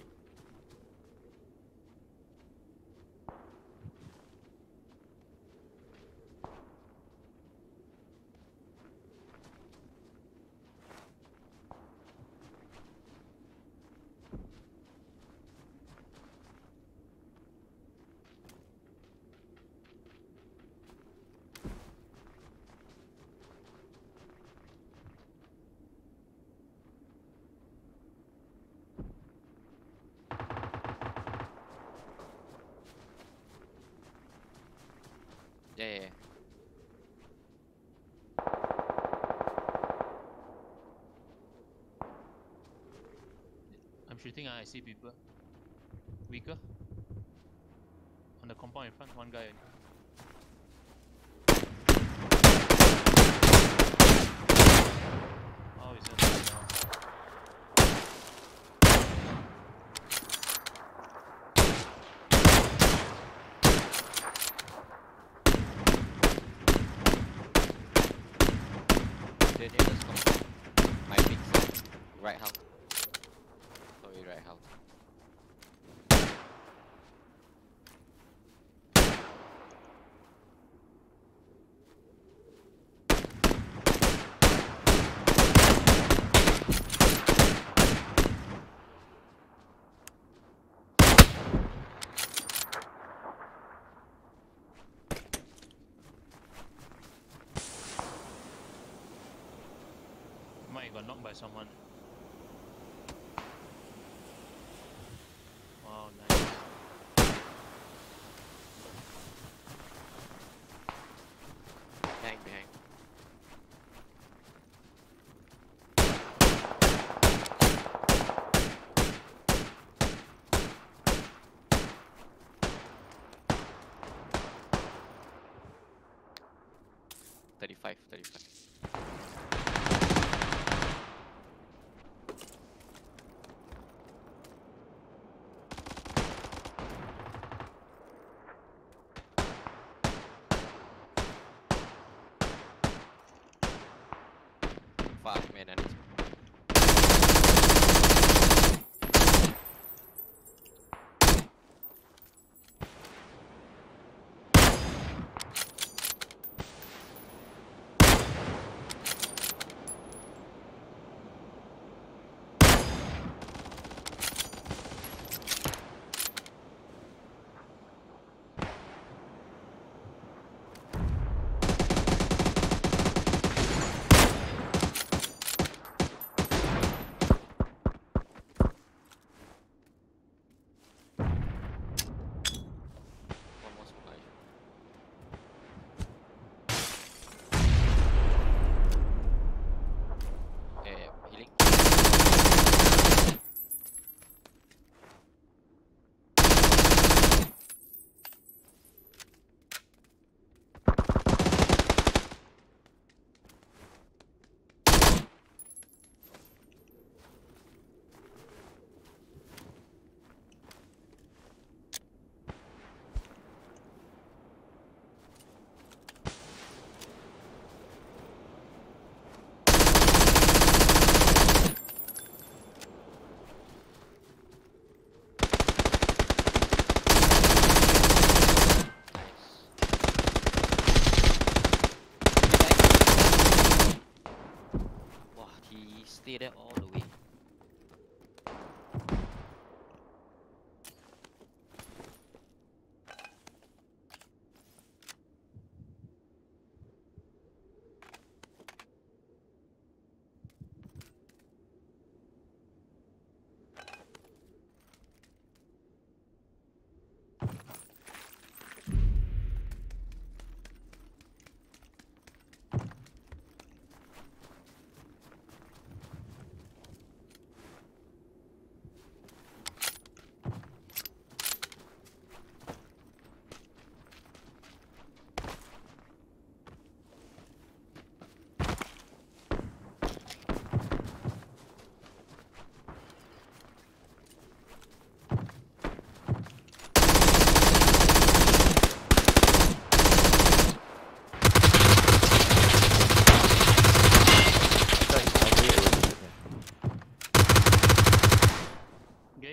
Yeah. I'm shooting, I see people. Weaker. On the compound in front, one guy only. Oh, he's in the ground. The nearest compound. My ping side. Right house. Sorry, right house. Mike got knocked by someone. Wow, nice. Behind. Thirty-five. Fuck, man, I need to...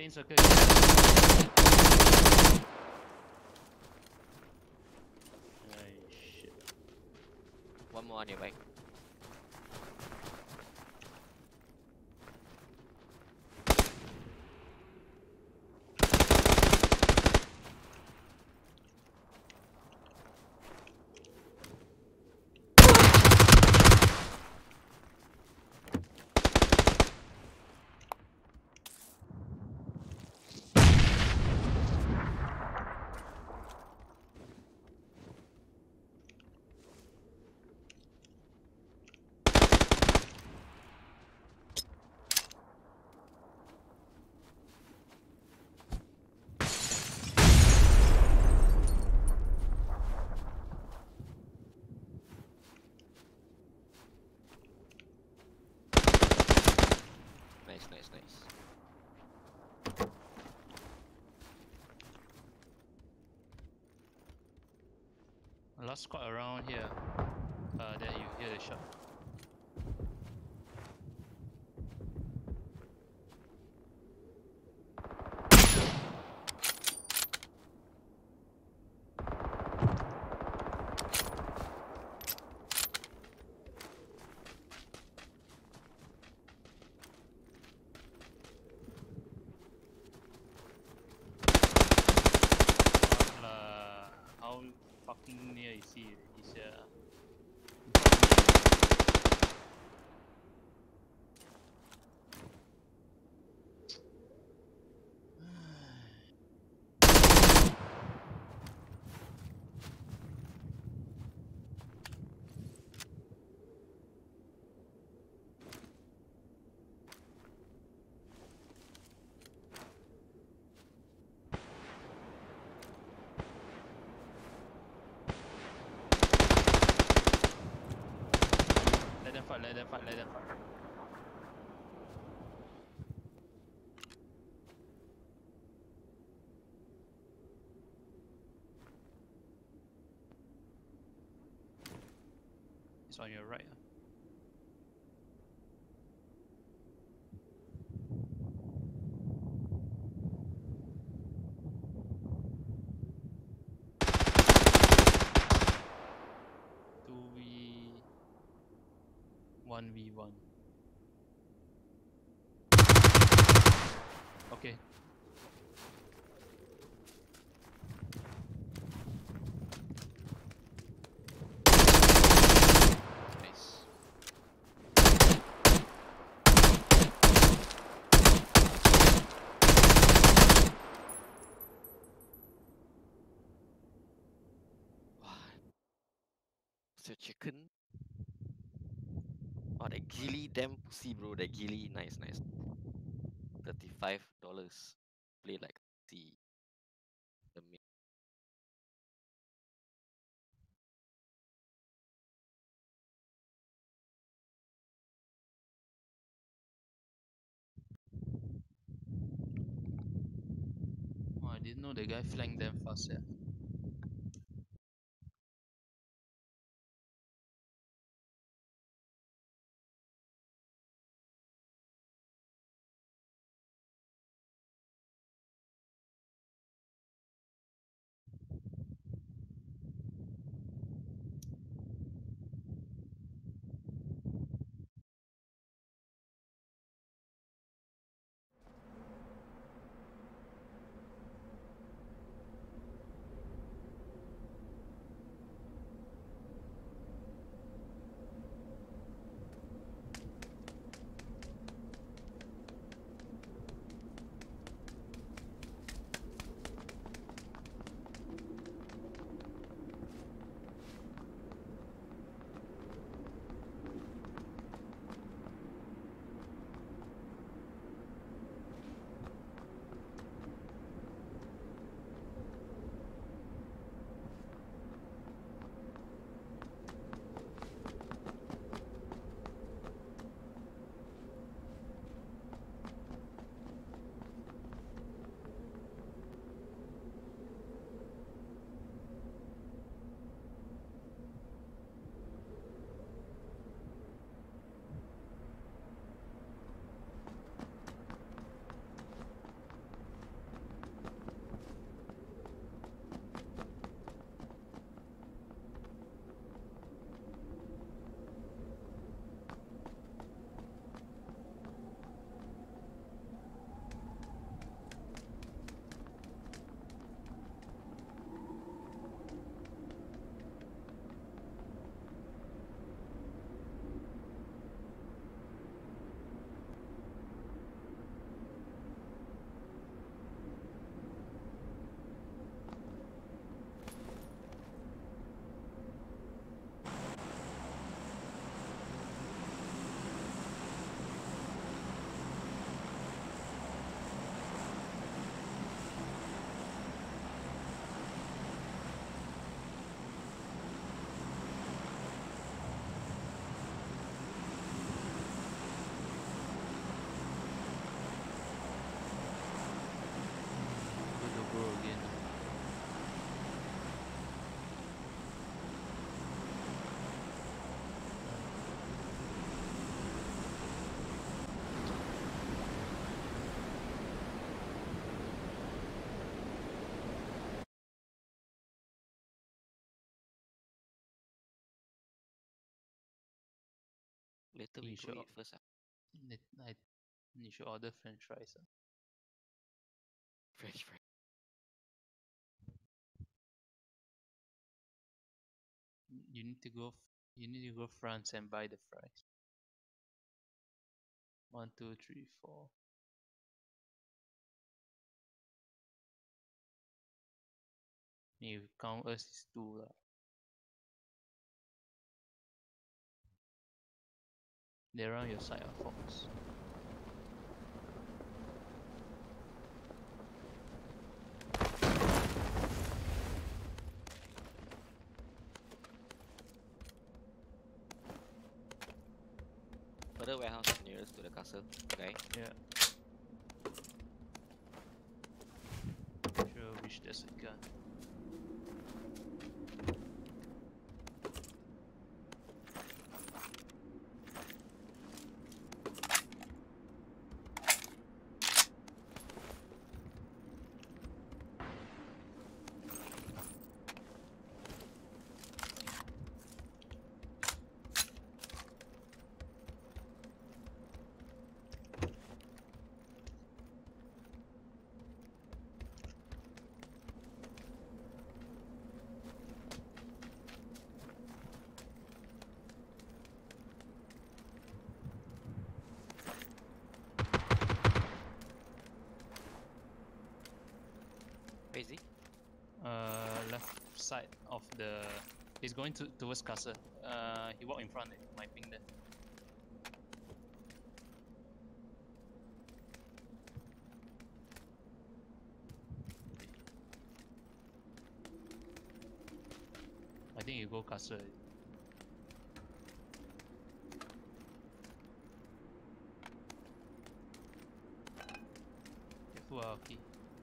in circle. Ay, shit. One more on your back. Nice, nice, nice. Last squad around here. There you hear the shot. How fucking near is he? He's let them fight, let them fight, let them fight. It's on your right. 1v1. Okay. Nice. Wow. It's a chicken. Oh, that ghillie, damn pussy, bro. That ghillie, nice, nice. $35. Play like the main. Oh, I didn't know the guy flanked them fast. Yeah. Later You we should go eat first. You should order French fries. French fries. You need to go. You need to go France and buy the fries. 1, 2, 3, 4. You count us is 2 lah. They're on your side of Fox. Further warehouse is nearest to the castle, guy. Yeah. Sure wish there's a gun. Where is he? Left side of the. He's going towards castle. He walked in front. My ping there. I think you go castle. Careful, okay.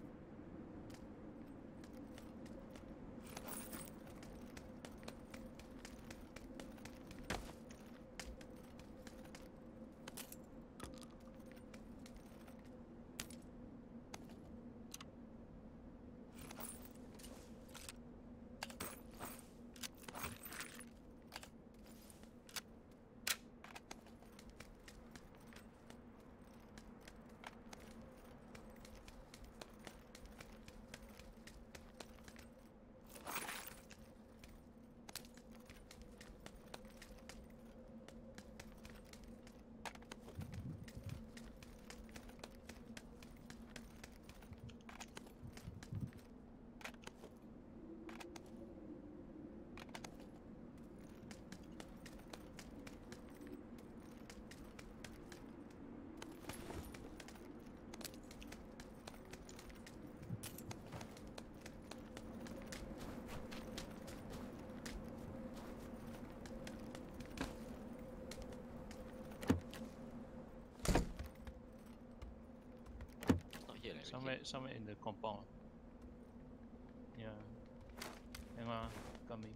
Not here, like Somewhere in the compound. Yeah. Hang on, coming.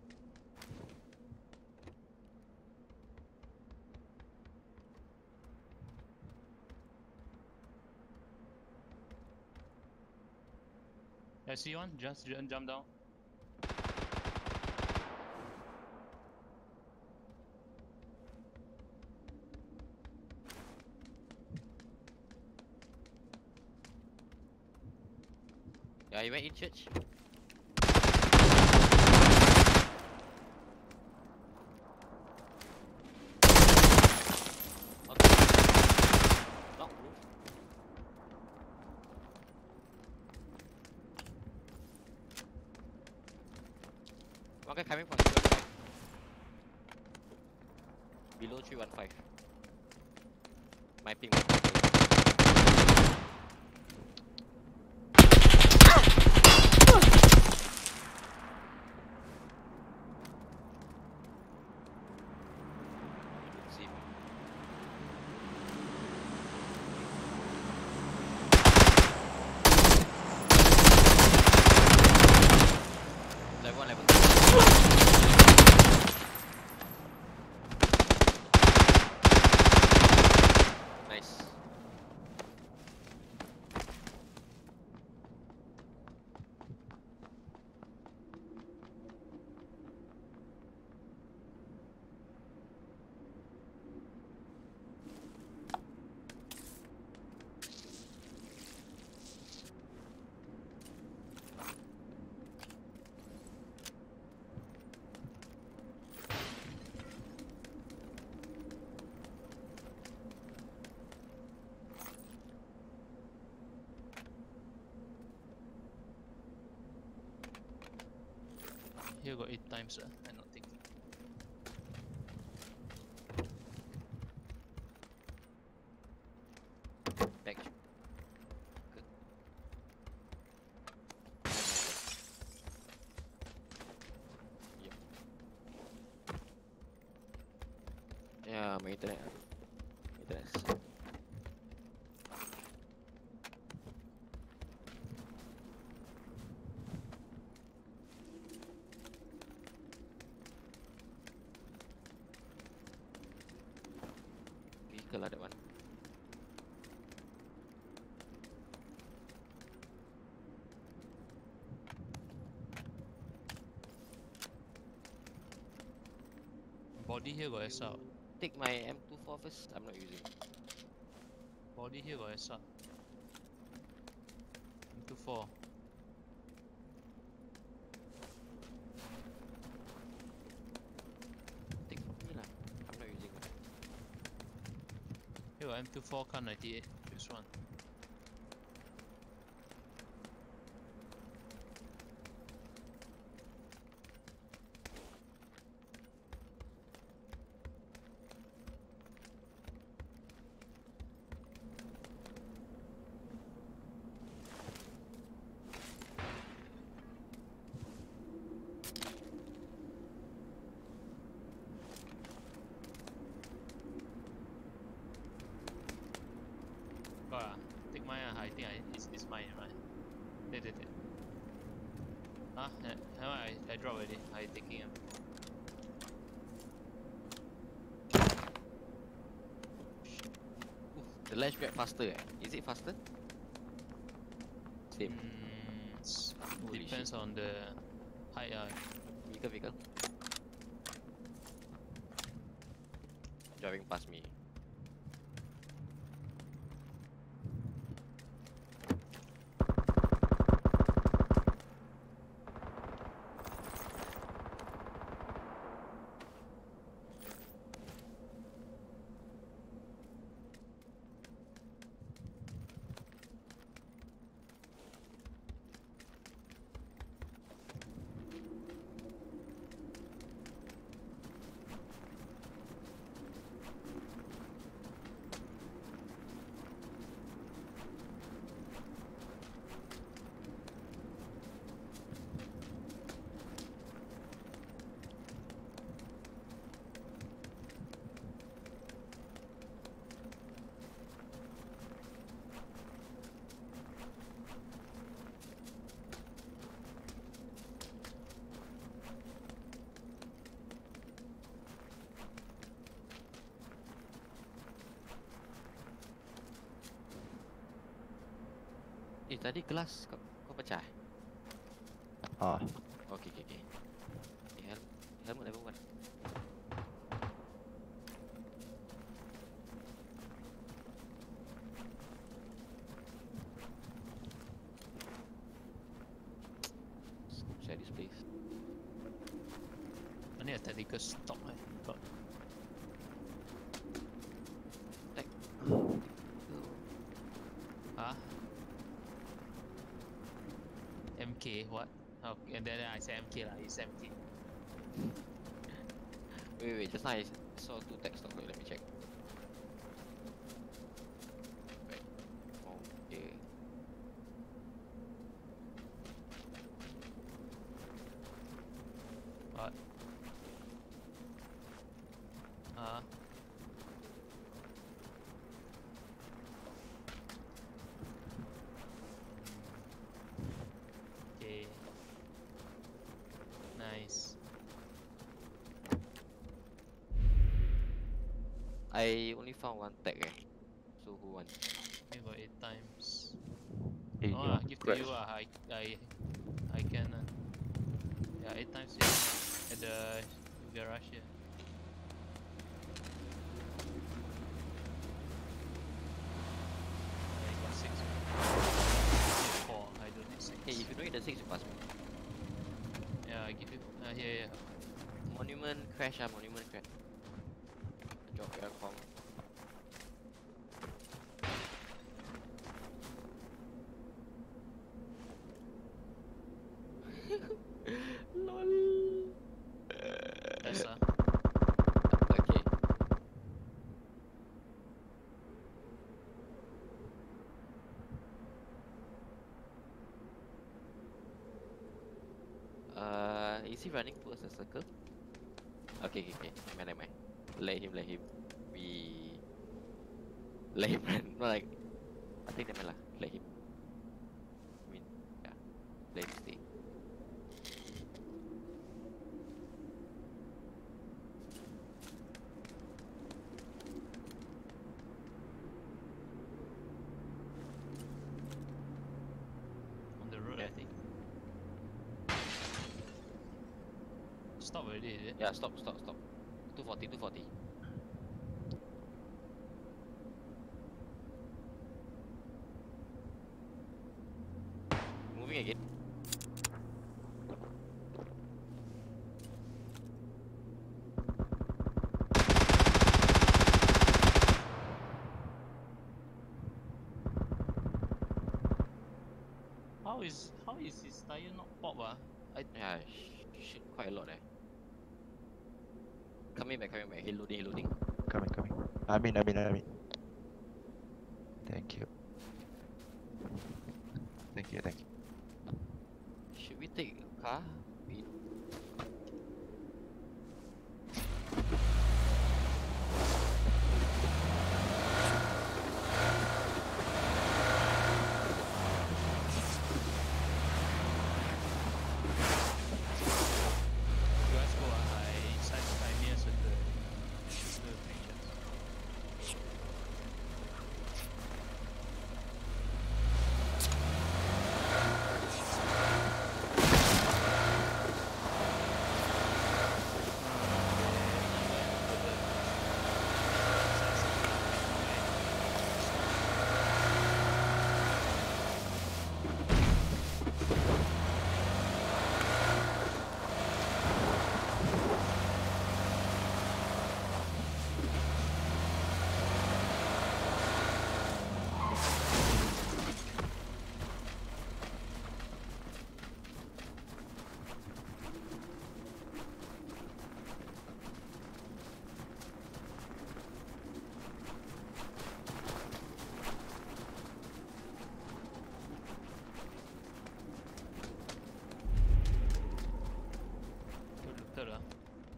I see one. Just jump down. Yeah, you went in church. Okay. Knock roof. One guy coming from 315. Below 315. My ping. See me. Level 1, level 2. Nice. Here got 8 times, I'm not taking. Back. Good. Yep. Yeah, my internet. Internet. Vehicle lah that one. Body here got SR. Take my M24 first. I'm not using. Body here got SR. M24. Take from me lah. I'm not using one. Here got M24 Kar 98. Choose one. Take mine, I think it's mine, right? Take. Huh? I drop already. I taking him. The launch pad faster Is it faster? Same. Holy Depends shit. on the height. Vehicle. Driving past me. Tadi kelas kau pecah? Ah, Okay. Helmet level 1. Share this place. I need a tactical stock. Got huh? MK what? Oh, and then I say MK lah. It's MK. Wait. Just now I saw 2 tech stock. Wait, let me check. Right. Okay. What? Okay. Nice. I only found 1 tech So who wants? You got 8 times. hey, Oh, give to crash. you. I can. Yeah, 8 times here at the garage here. I got 6. Need 4. I don't need 6. Hey, if you don't need the 6, you pass me. Yeah, I give you. Here. Monument crash. Monument crash. Drop your com. LOL. Is he running towards the circle? Okay. Never mind. Let him. We let him run. No, like I think never lah. Let him. I mean, yeah. Let him stay. On the road, I think. Stop already, is it? Yeah, stop. 240. Moving again. How is his tire not pop? Yeah, shit, quite a lot eh. Coming back. He loading. Coming. I'm in. Thank you. Should we take a car? You guys go, I side near circle. Circle pictures. Good looter,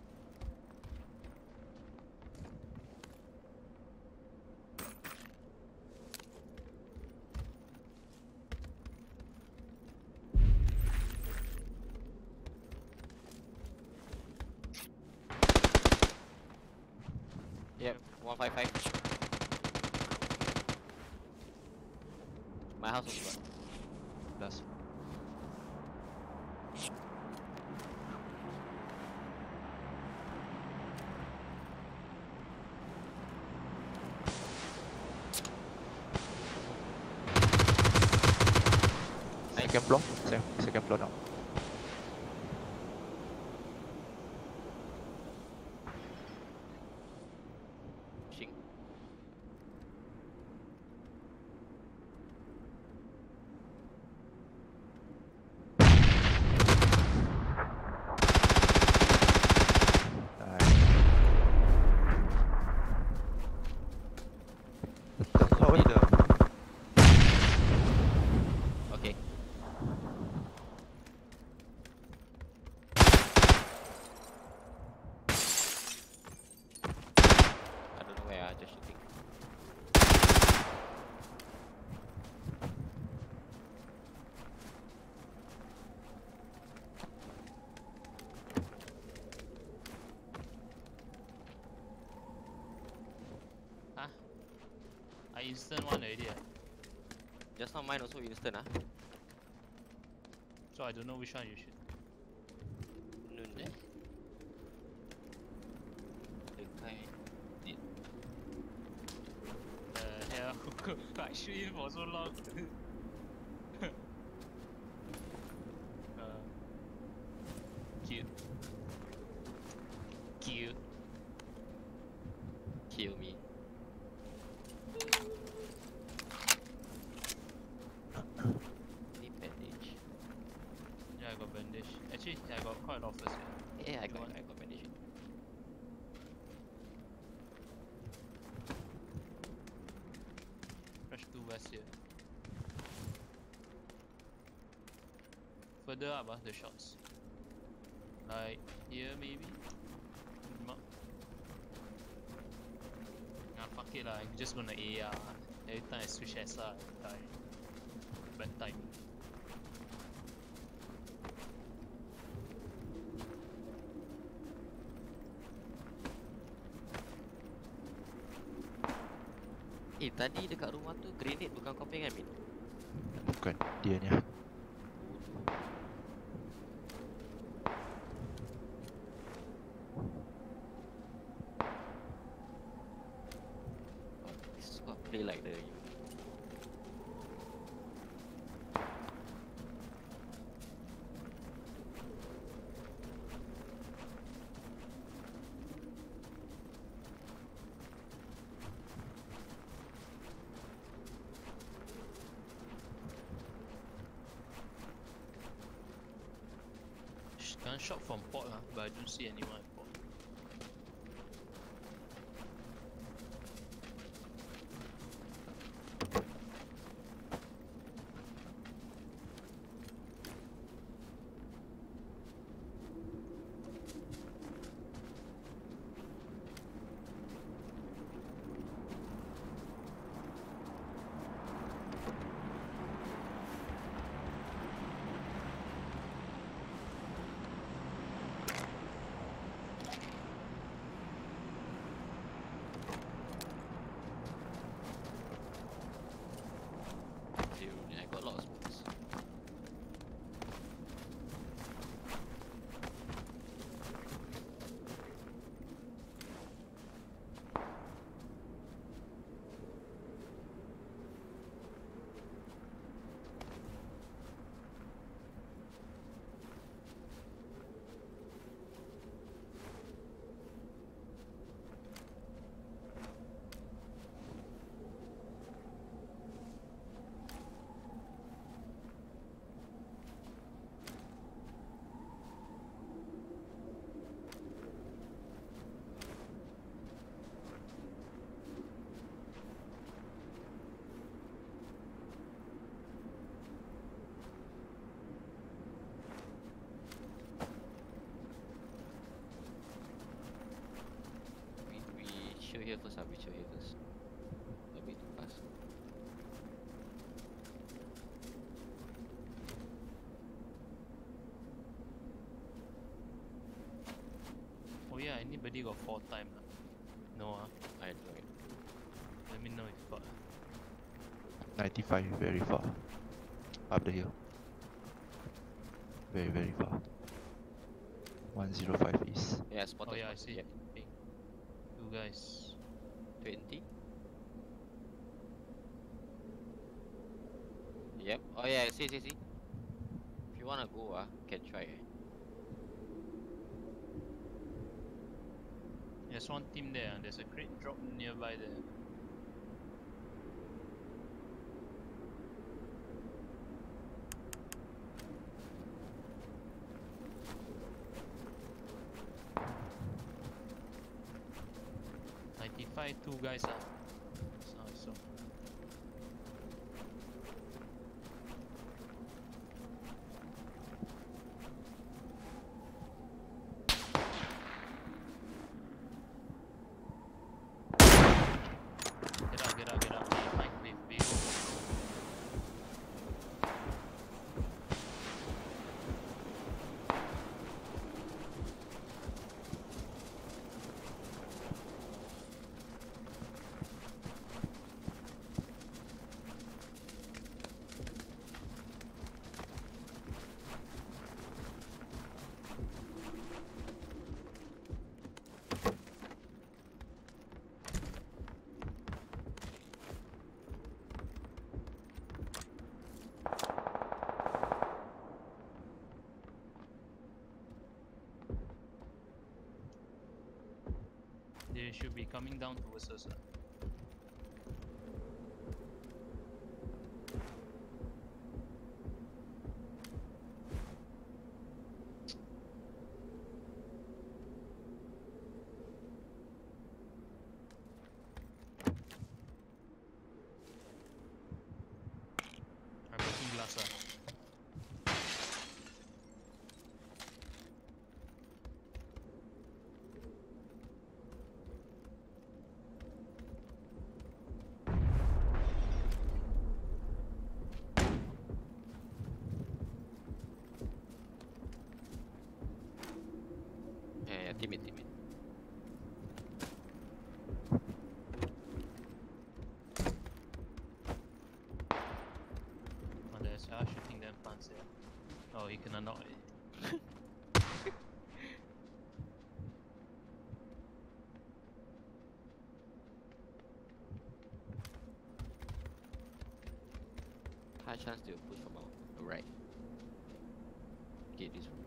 Yep, 155. My house also got. Last. Second floor now. Shing. How is the Okay. I don't know where, just shooting. Huh? I instant one already. Just now mine also instant So I don't know which one you should. Noon eh? The kind did. Hell, I shoot him for so long. Cute. Kill me. Need bandage. Yeah, I got bandage. Actually, yeah, I got quite a lot first. Yeah, I You got want? bandage. Fresh 2 west here. Further up, the shots. Like here maybe? Mark. Nah, fuck it lah, I'm just gonna AR. Every time I switch SR, I die. Bad time. Eh, tadi dekat rumah tu grenade bukan kau pegang, Min? Bukan dia ni. Oh, this squad play like the Gunshot from port but I don't see anyone at port. I got a lot of smokes. We chill here first, we chill here first. A bit too fast. Oh yeah, anybody got 4 time? No I know it. let me know if you got. 95 very far. Up the hill. Very very far. 105 east. Yeah, spotted. Oh yeah, I spotted, see. yeah. Ping. 2 guys. 20. Yep. Oh yeah, see. If you wanna go, can try. There's one team there, there's a crate drop nearby there. Five, 2 guys So I saw. Get out. Mike, be They should be coming down towards us. I'm breaking glass. There's Shah shooting them plants here. Oh, he cannot knock it. High chance they will push from our right. Get this one.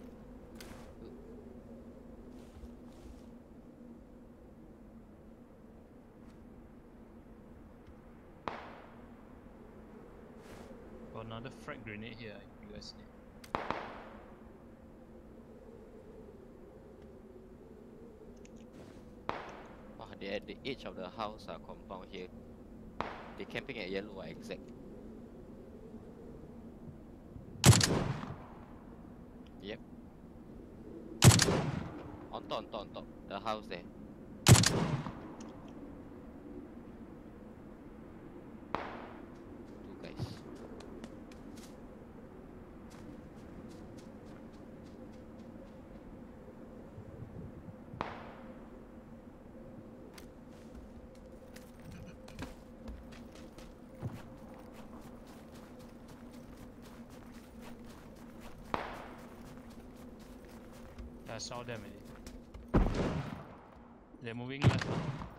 Got another frag grenade here, you guys need. Wow, they're at the edge of the house compound here. They're camping at yellow exact. Yep. On top. The house there. Two guys. I saw them already. They're moving left.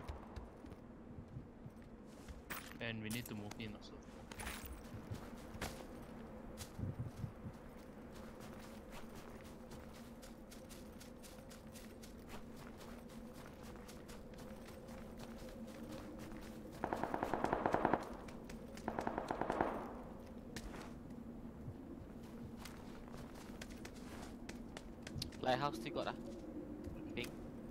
And we need to move in also. Lighthouse still got ping.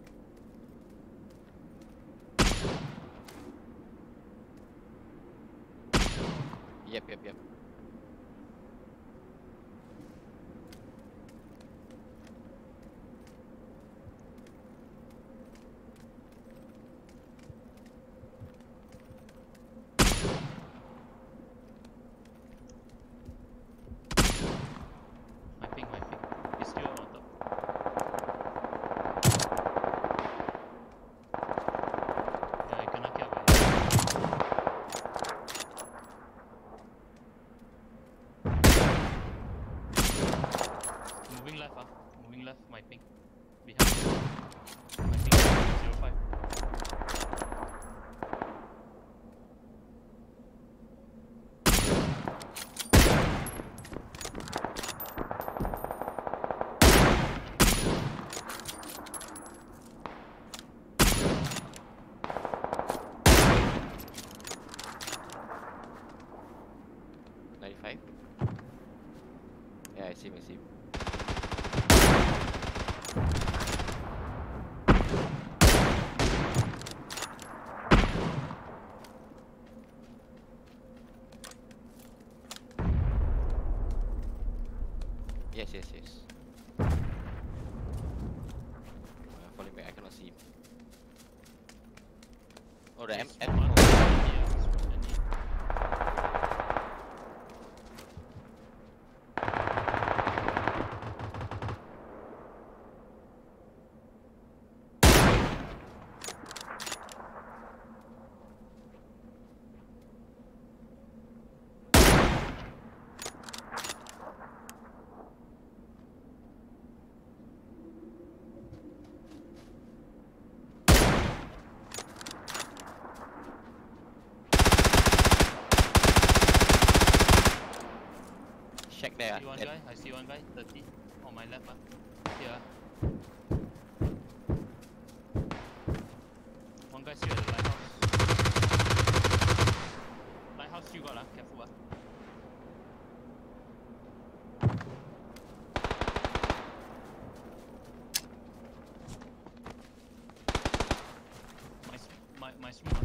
Yep. 95. Yeah, I see him. Yes. I'm falling back, I cannot see him. Oh, the M. Check there. I see one guy, 30 on my left. Here. One guy still at the lighthouse. Lighthouse you got, careful. My smoke.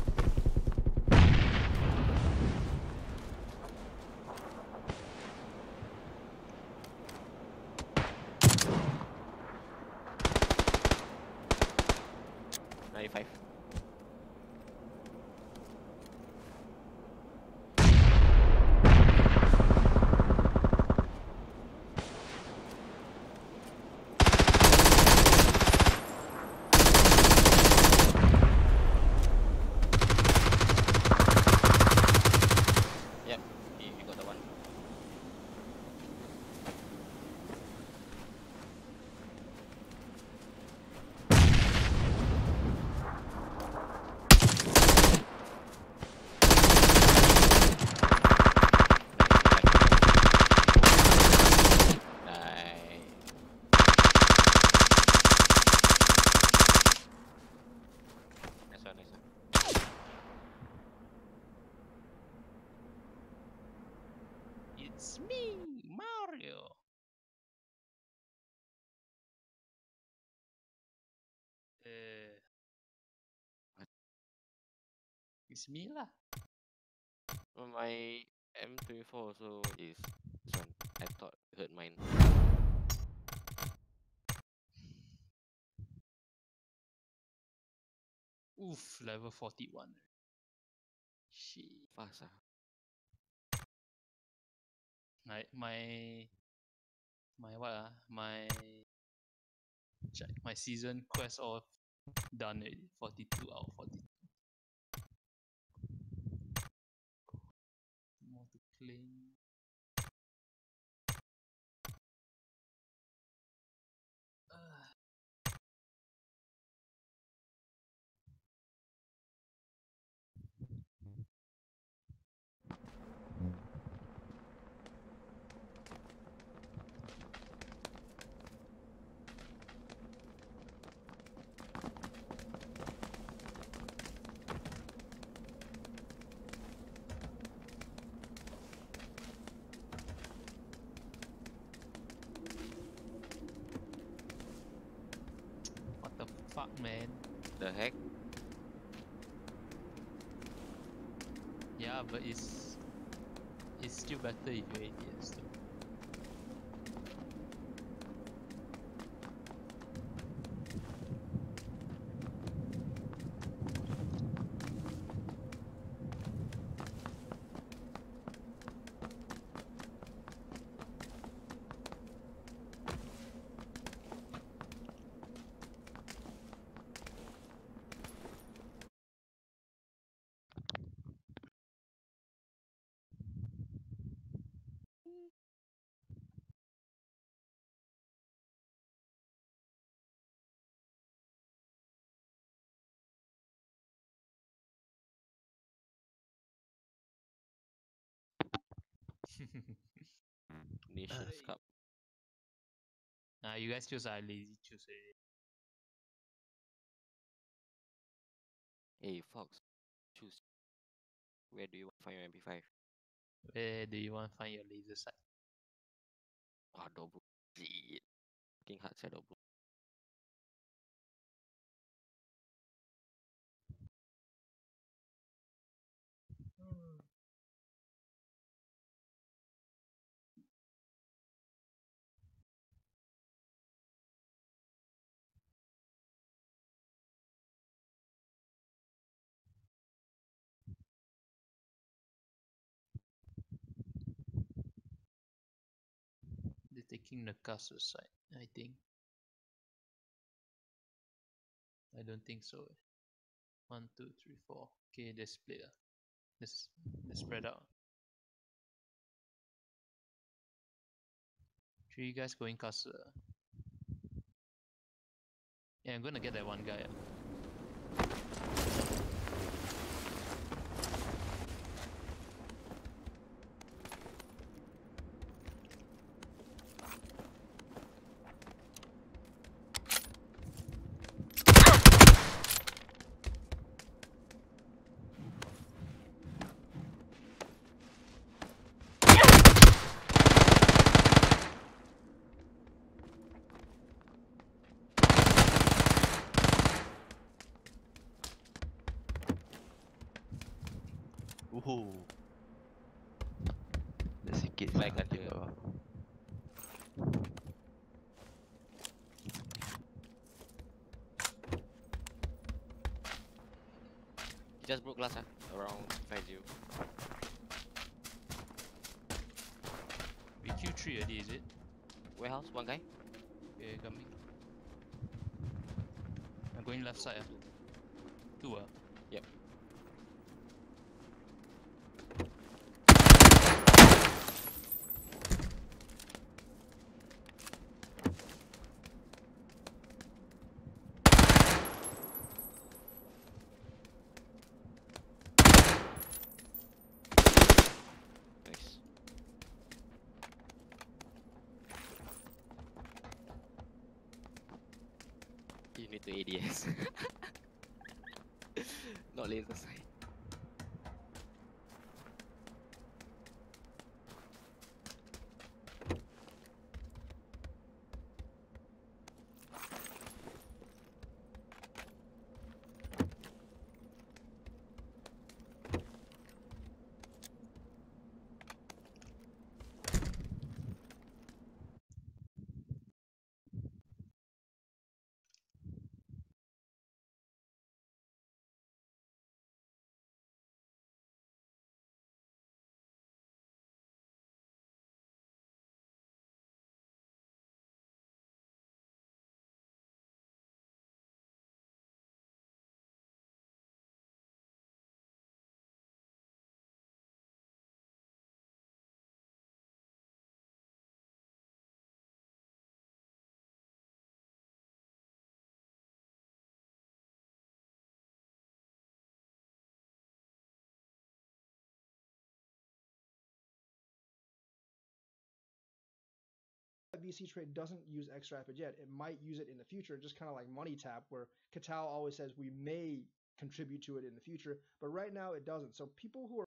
Mario. What? It's me lah. Well, my M24 also is this one. I thought I heard mine. Oof, level 41. Shit. Fast ah. My what ah? My season quest all done already. 42 out of 42. More to claim. What the fuck, man? The heck? Yeah, but it's still better if you're ATS though. Nations Cup. Nah, you guys choose. I lazy choose already. Hey Fox, choose. Where do you want to find your MP5? Where do you want to find your laser sight? Ah, double. Shit. Fucking hard side double. They're taking the castle side, I think. I don't think so. 1, 2, 3, 4. Okay, they split. They spread out. 3 guys going castle. Yeah, I'm gonna get that one guy. Dah sikit Baik sangat ada. di bawah. He just broke glass around 50. We Q3 already, is it? Warehouse, one guy. Okay, coming. I'm going left side. 2 Yep. Nice. You need to ADS. Not laser sight. that VC trade doesn't use XRapid yet, it might use it in the future, just kind of like MoneyTap, where Katal always says we may contribute to it in the future, but right now it doesn't. So people who are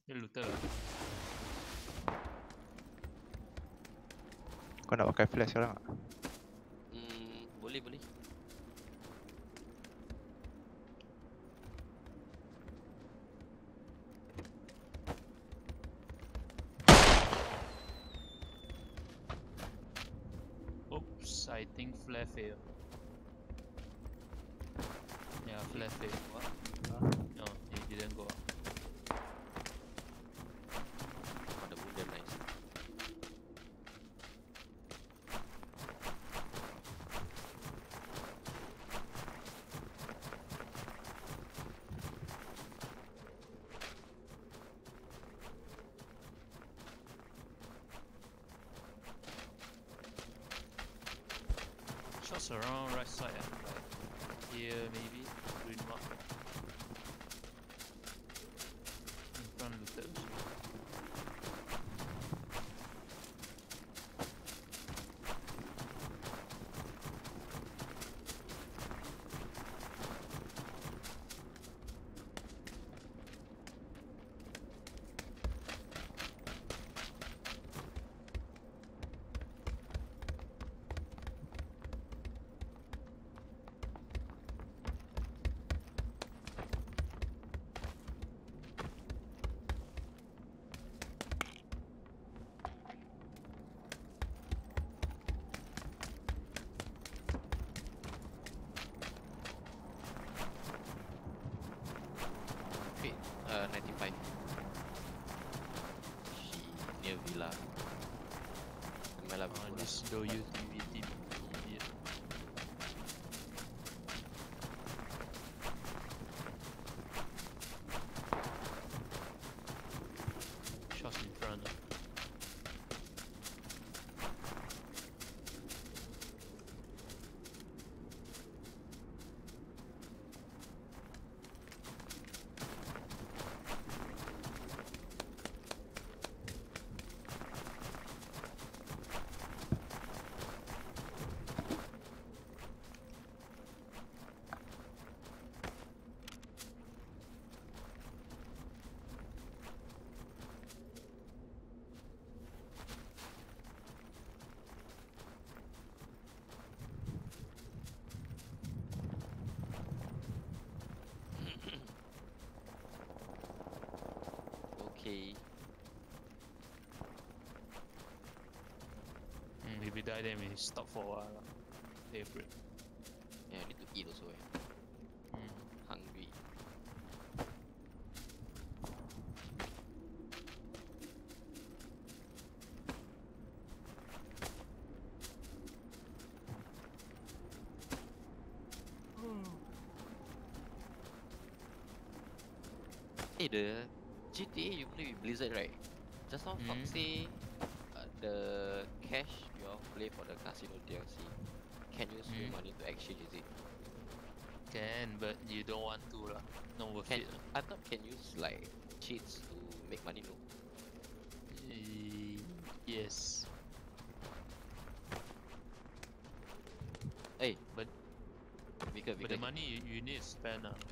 Dia looter lah. Kau nak pakai flash sekarang tak? Boleh boleh. Oops, I think flare fail. Yeah, flare fail. What? No, it didn't go up. Oh, the wounded nice. Shots around right side, like here maybe, green mark. In front looted also. Wait, 95. She near villa. Malah This don't use PVT. Idiot. Shots in front. Okay. If we die then we stop for a while lah. Take a break. Yeah, I need to eat also. Hungry. Hey, the GTA you play with Blizzard, right? Just now Fox say the cash you all play for the casino DLC can use free money to exchange, is it? Can, but you don't want to lah. Not worth Can it lah. I thought can use like cheats to make money, no? Yes. Hey, But Vika, the money you need to spend lah.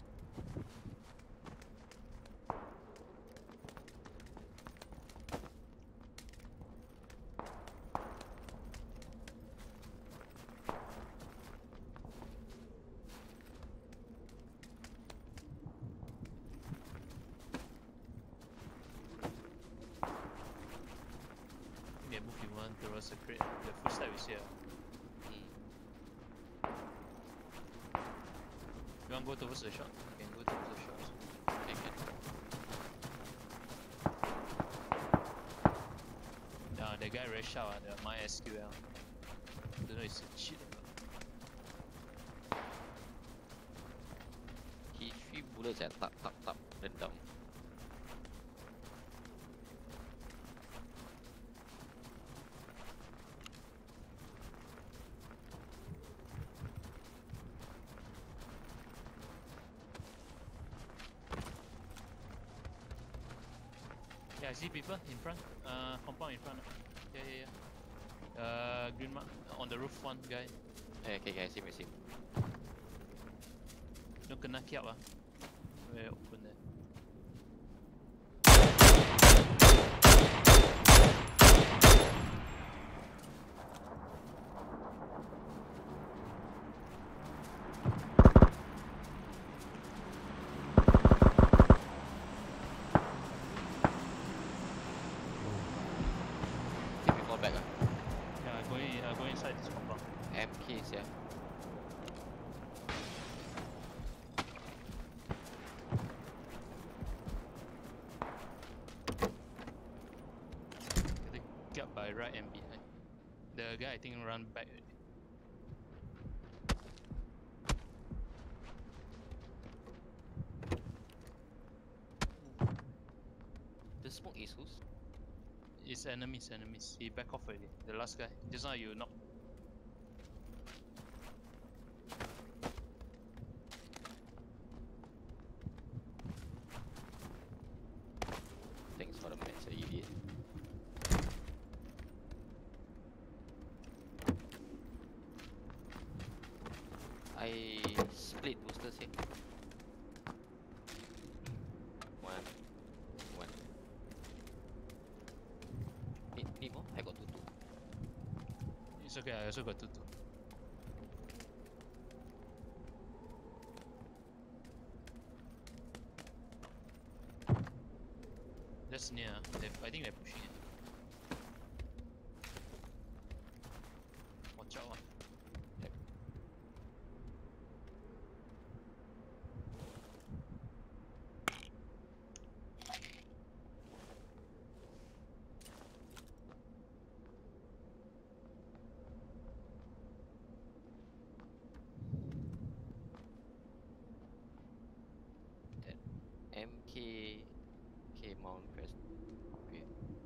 Yeah, move you want towards the crate. The footstep is here. You want to go towards the shop? You can go towards the shop. Okay, can. The guy very sharp, the MySQL. Don't know it's a cheat. He 3 bullets at tap, then down. Yeah, I see people in front. Compound in front. Yeah. Green mark on the roof, one guy. Okay, I see. Don't kena kiap ah. Very open there. or back? Yeah, go inside this compound. MKs, yeah. Getting killed by right and behind. The guy I think run back already. The smoke is whose? It's enemies. He back off already. The last guy. Just now you knock. Thanks for the match, you idiot. I split boosters here. One. Need more? I got two. It's okay, I also got 2-2. That's near. I think they're pushing it. Watch out. Yep. That MK Mount Crest. Okay.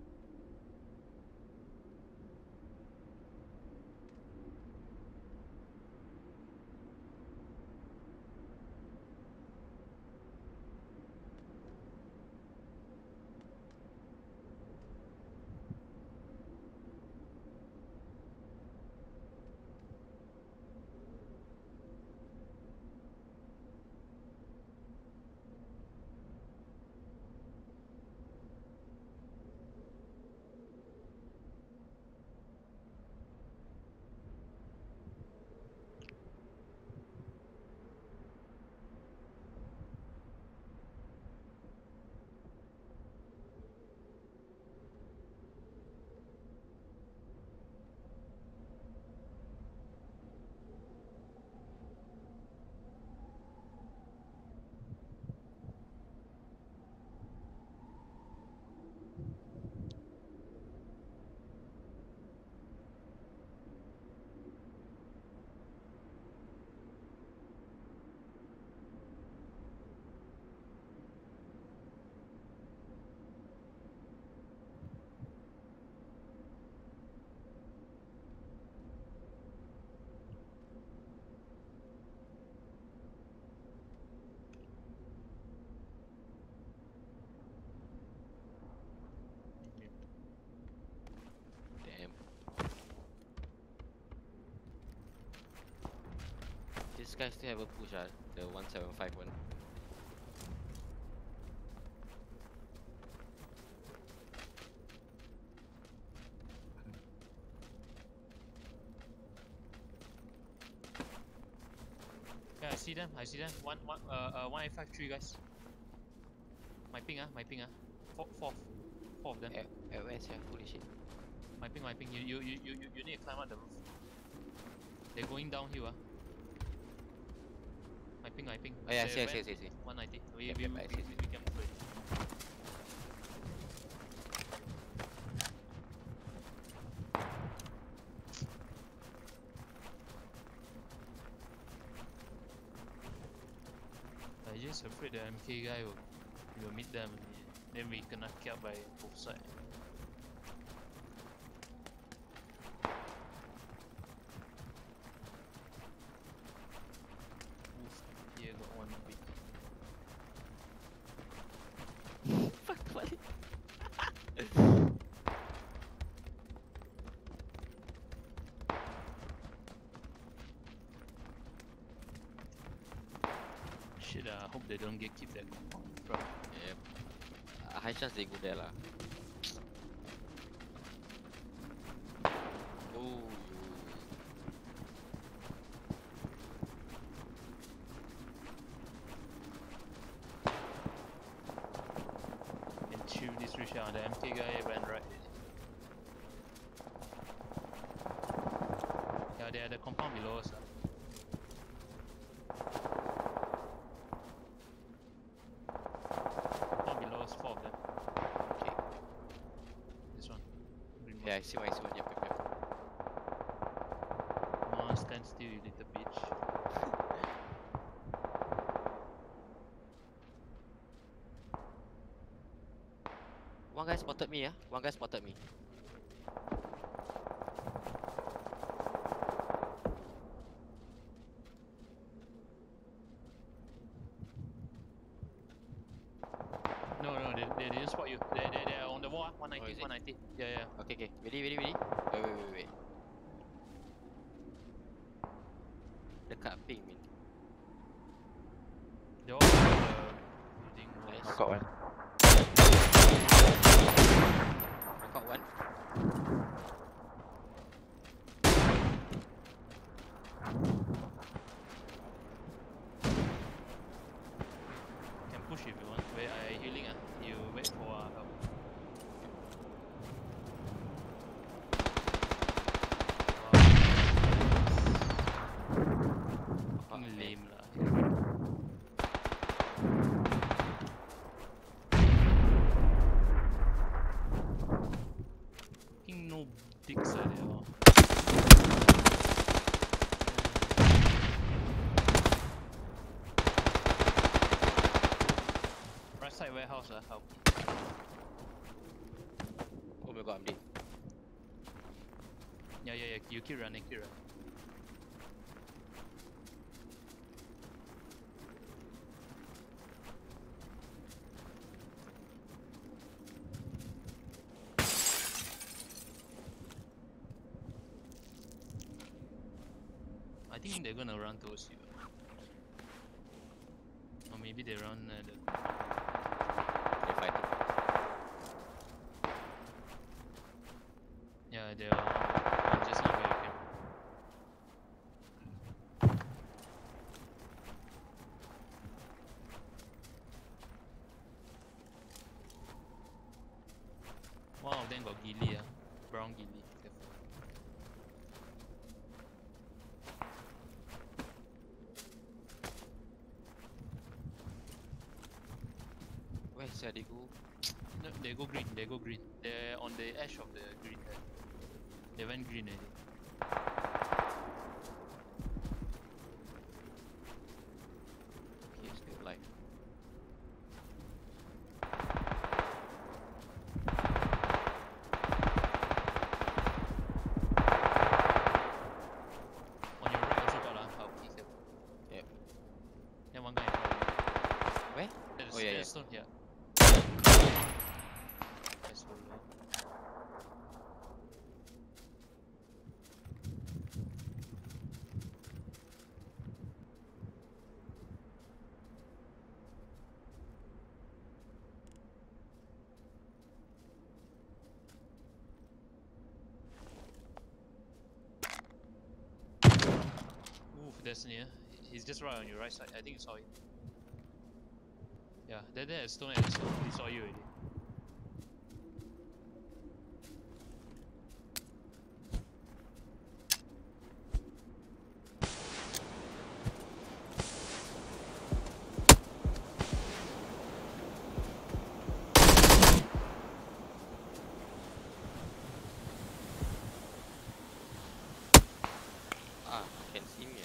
Damn. This guy still haven't pushed the 175 one. Yeah, I see them. 1853 guys. My ping. Four of them. At where's here? Holy shit. My ping. You need to climb up the roof. They're going downhill. My ping. Oh yeah, They I see. ran 190. We Yep, can I move see. it. I just afraid the MK guy will meet them. Then we kena killed by both sides. Oof, here got one big. Fuck, what? Shit, I hope they don't get keep that compound in front. Yep. High chance they go there lah. Oh. And chew this Richard, the MK guy ran right. They are the compound below us. Compound below us, 4 of them. Okay. This one. Green one. Yeah, I see one. Yep, yep, yep. Come on, stand still, you little bitch. One guy spotted me, yeah? One guy spotted me. No, they didn't spot you. They are on the wall. 190, is it? 190. Yeah. Okay. Ready? Wait. Dekat ping, Min. They're all on the building walls. Knock out one. Knock out one. Can push if you want. Wait, I healing You wait for help. Fucking lame lah. Fucking no dicks like that lor. Right side warehouse help. Oh my god, I'm dead. Yeah. You keep running. I think they're gonna run towards you. Or maybe they run the... They're fighting. Yeah, they're just not very careful. One of them got ghillie, brown ghillie. Careful. Where's they go? No, they go green. They're on the edge of the green there. They went green already. Okay, still alive. On your right also got help. Be careful. Yep. Then one guy in front of you. Where? There's Oh, yeah, yeah. stone here. That's so low. Oof, that's near. He's just right on your right side. I think you saw it. Yeah, there is stone at the stone. He saw you already. Ah, can see me.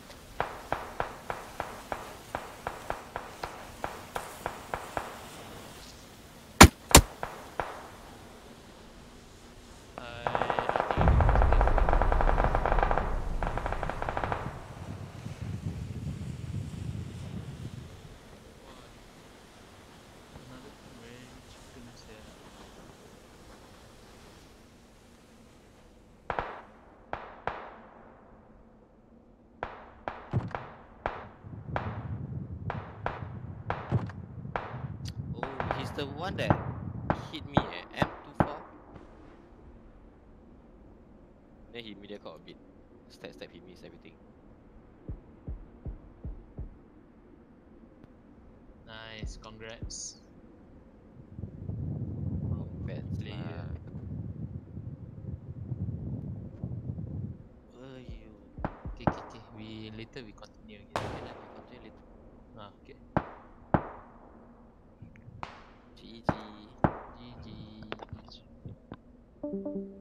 Another range. Goodness, yeah. Oh, he's the one that hit me at M24. Then he media got a bit. Step, he missed everything. Nice, congrats. Congrats Player. lah. You later we continue again. Okay, then we continue later. Ah, okay. GG. GG.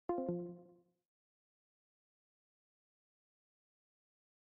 Bye.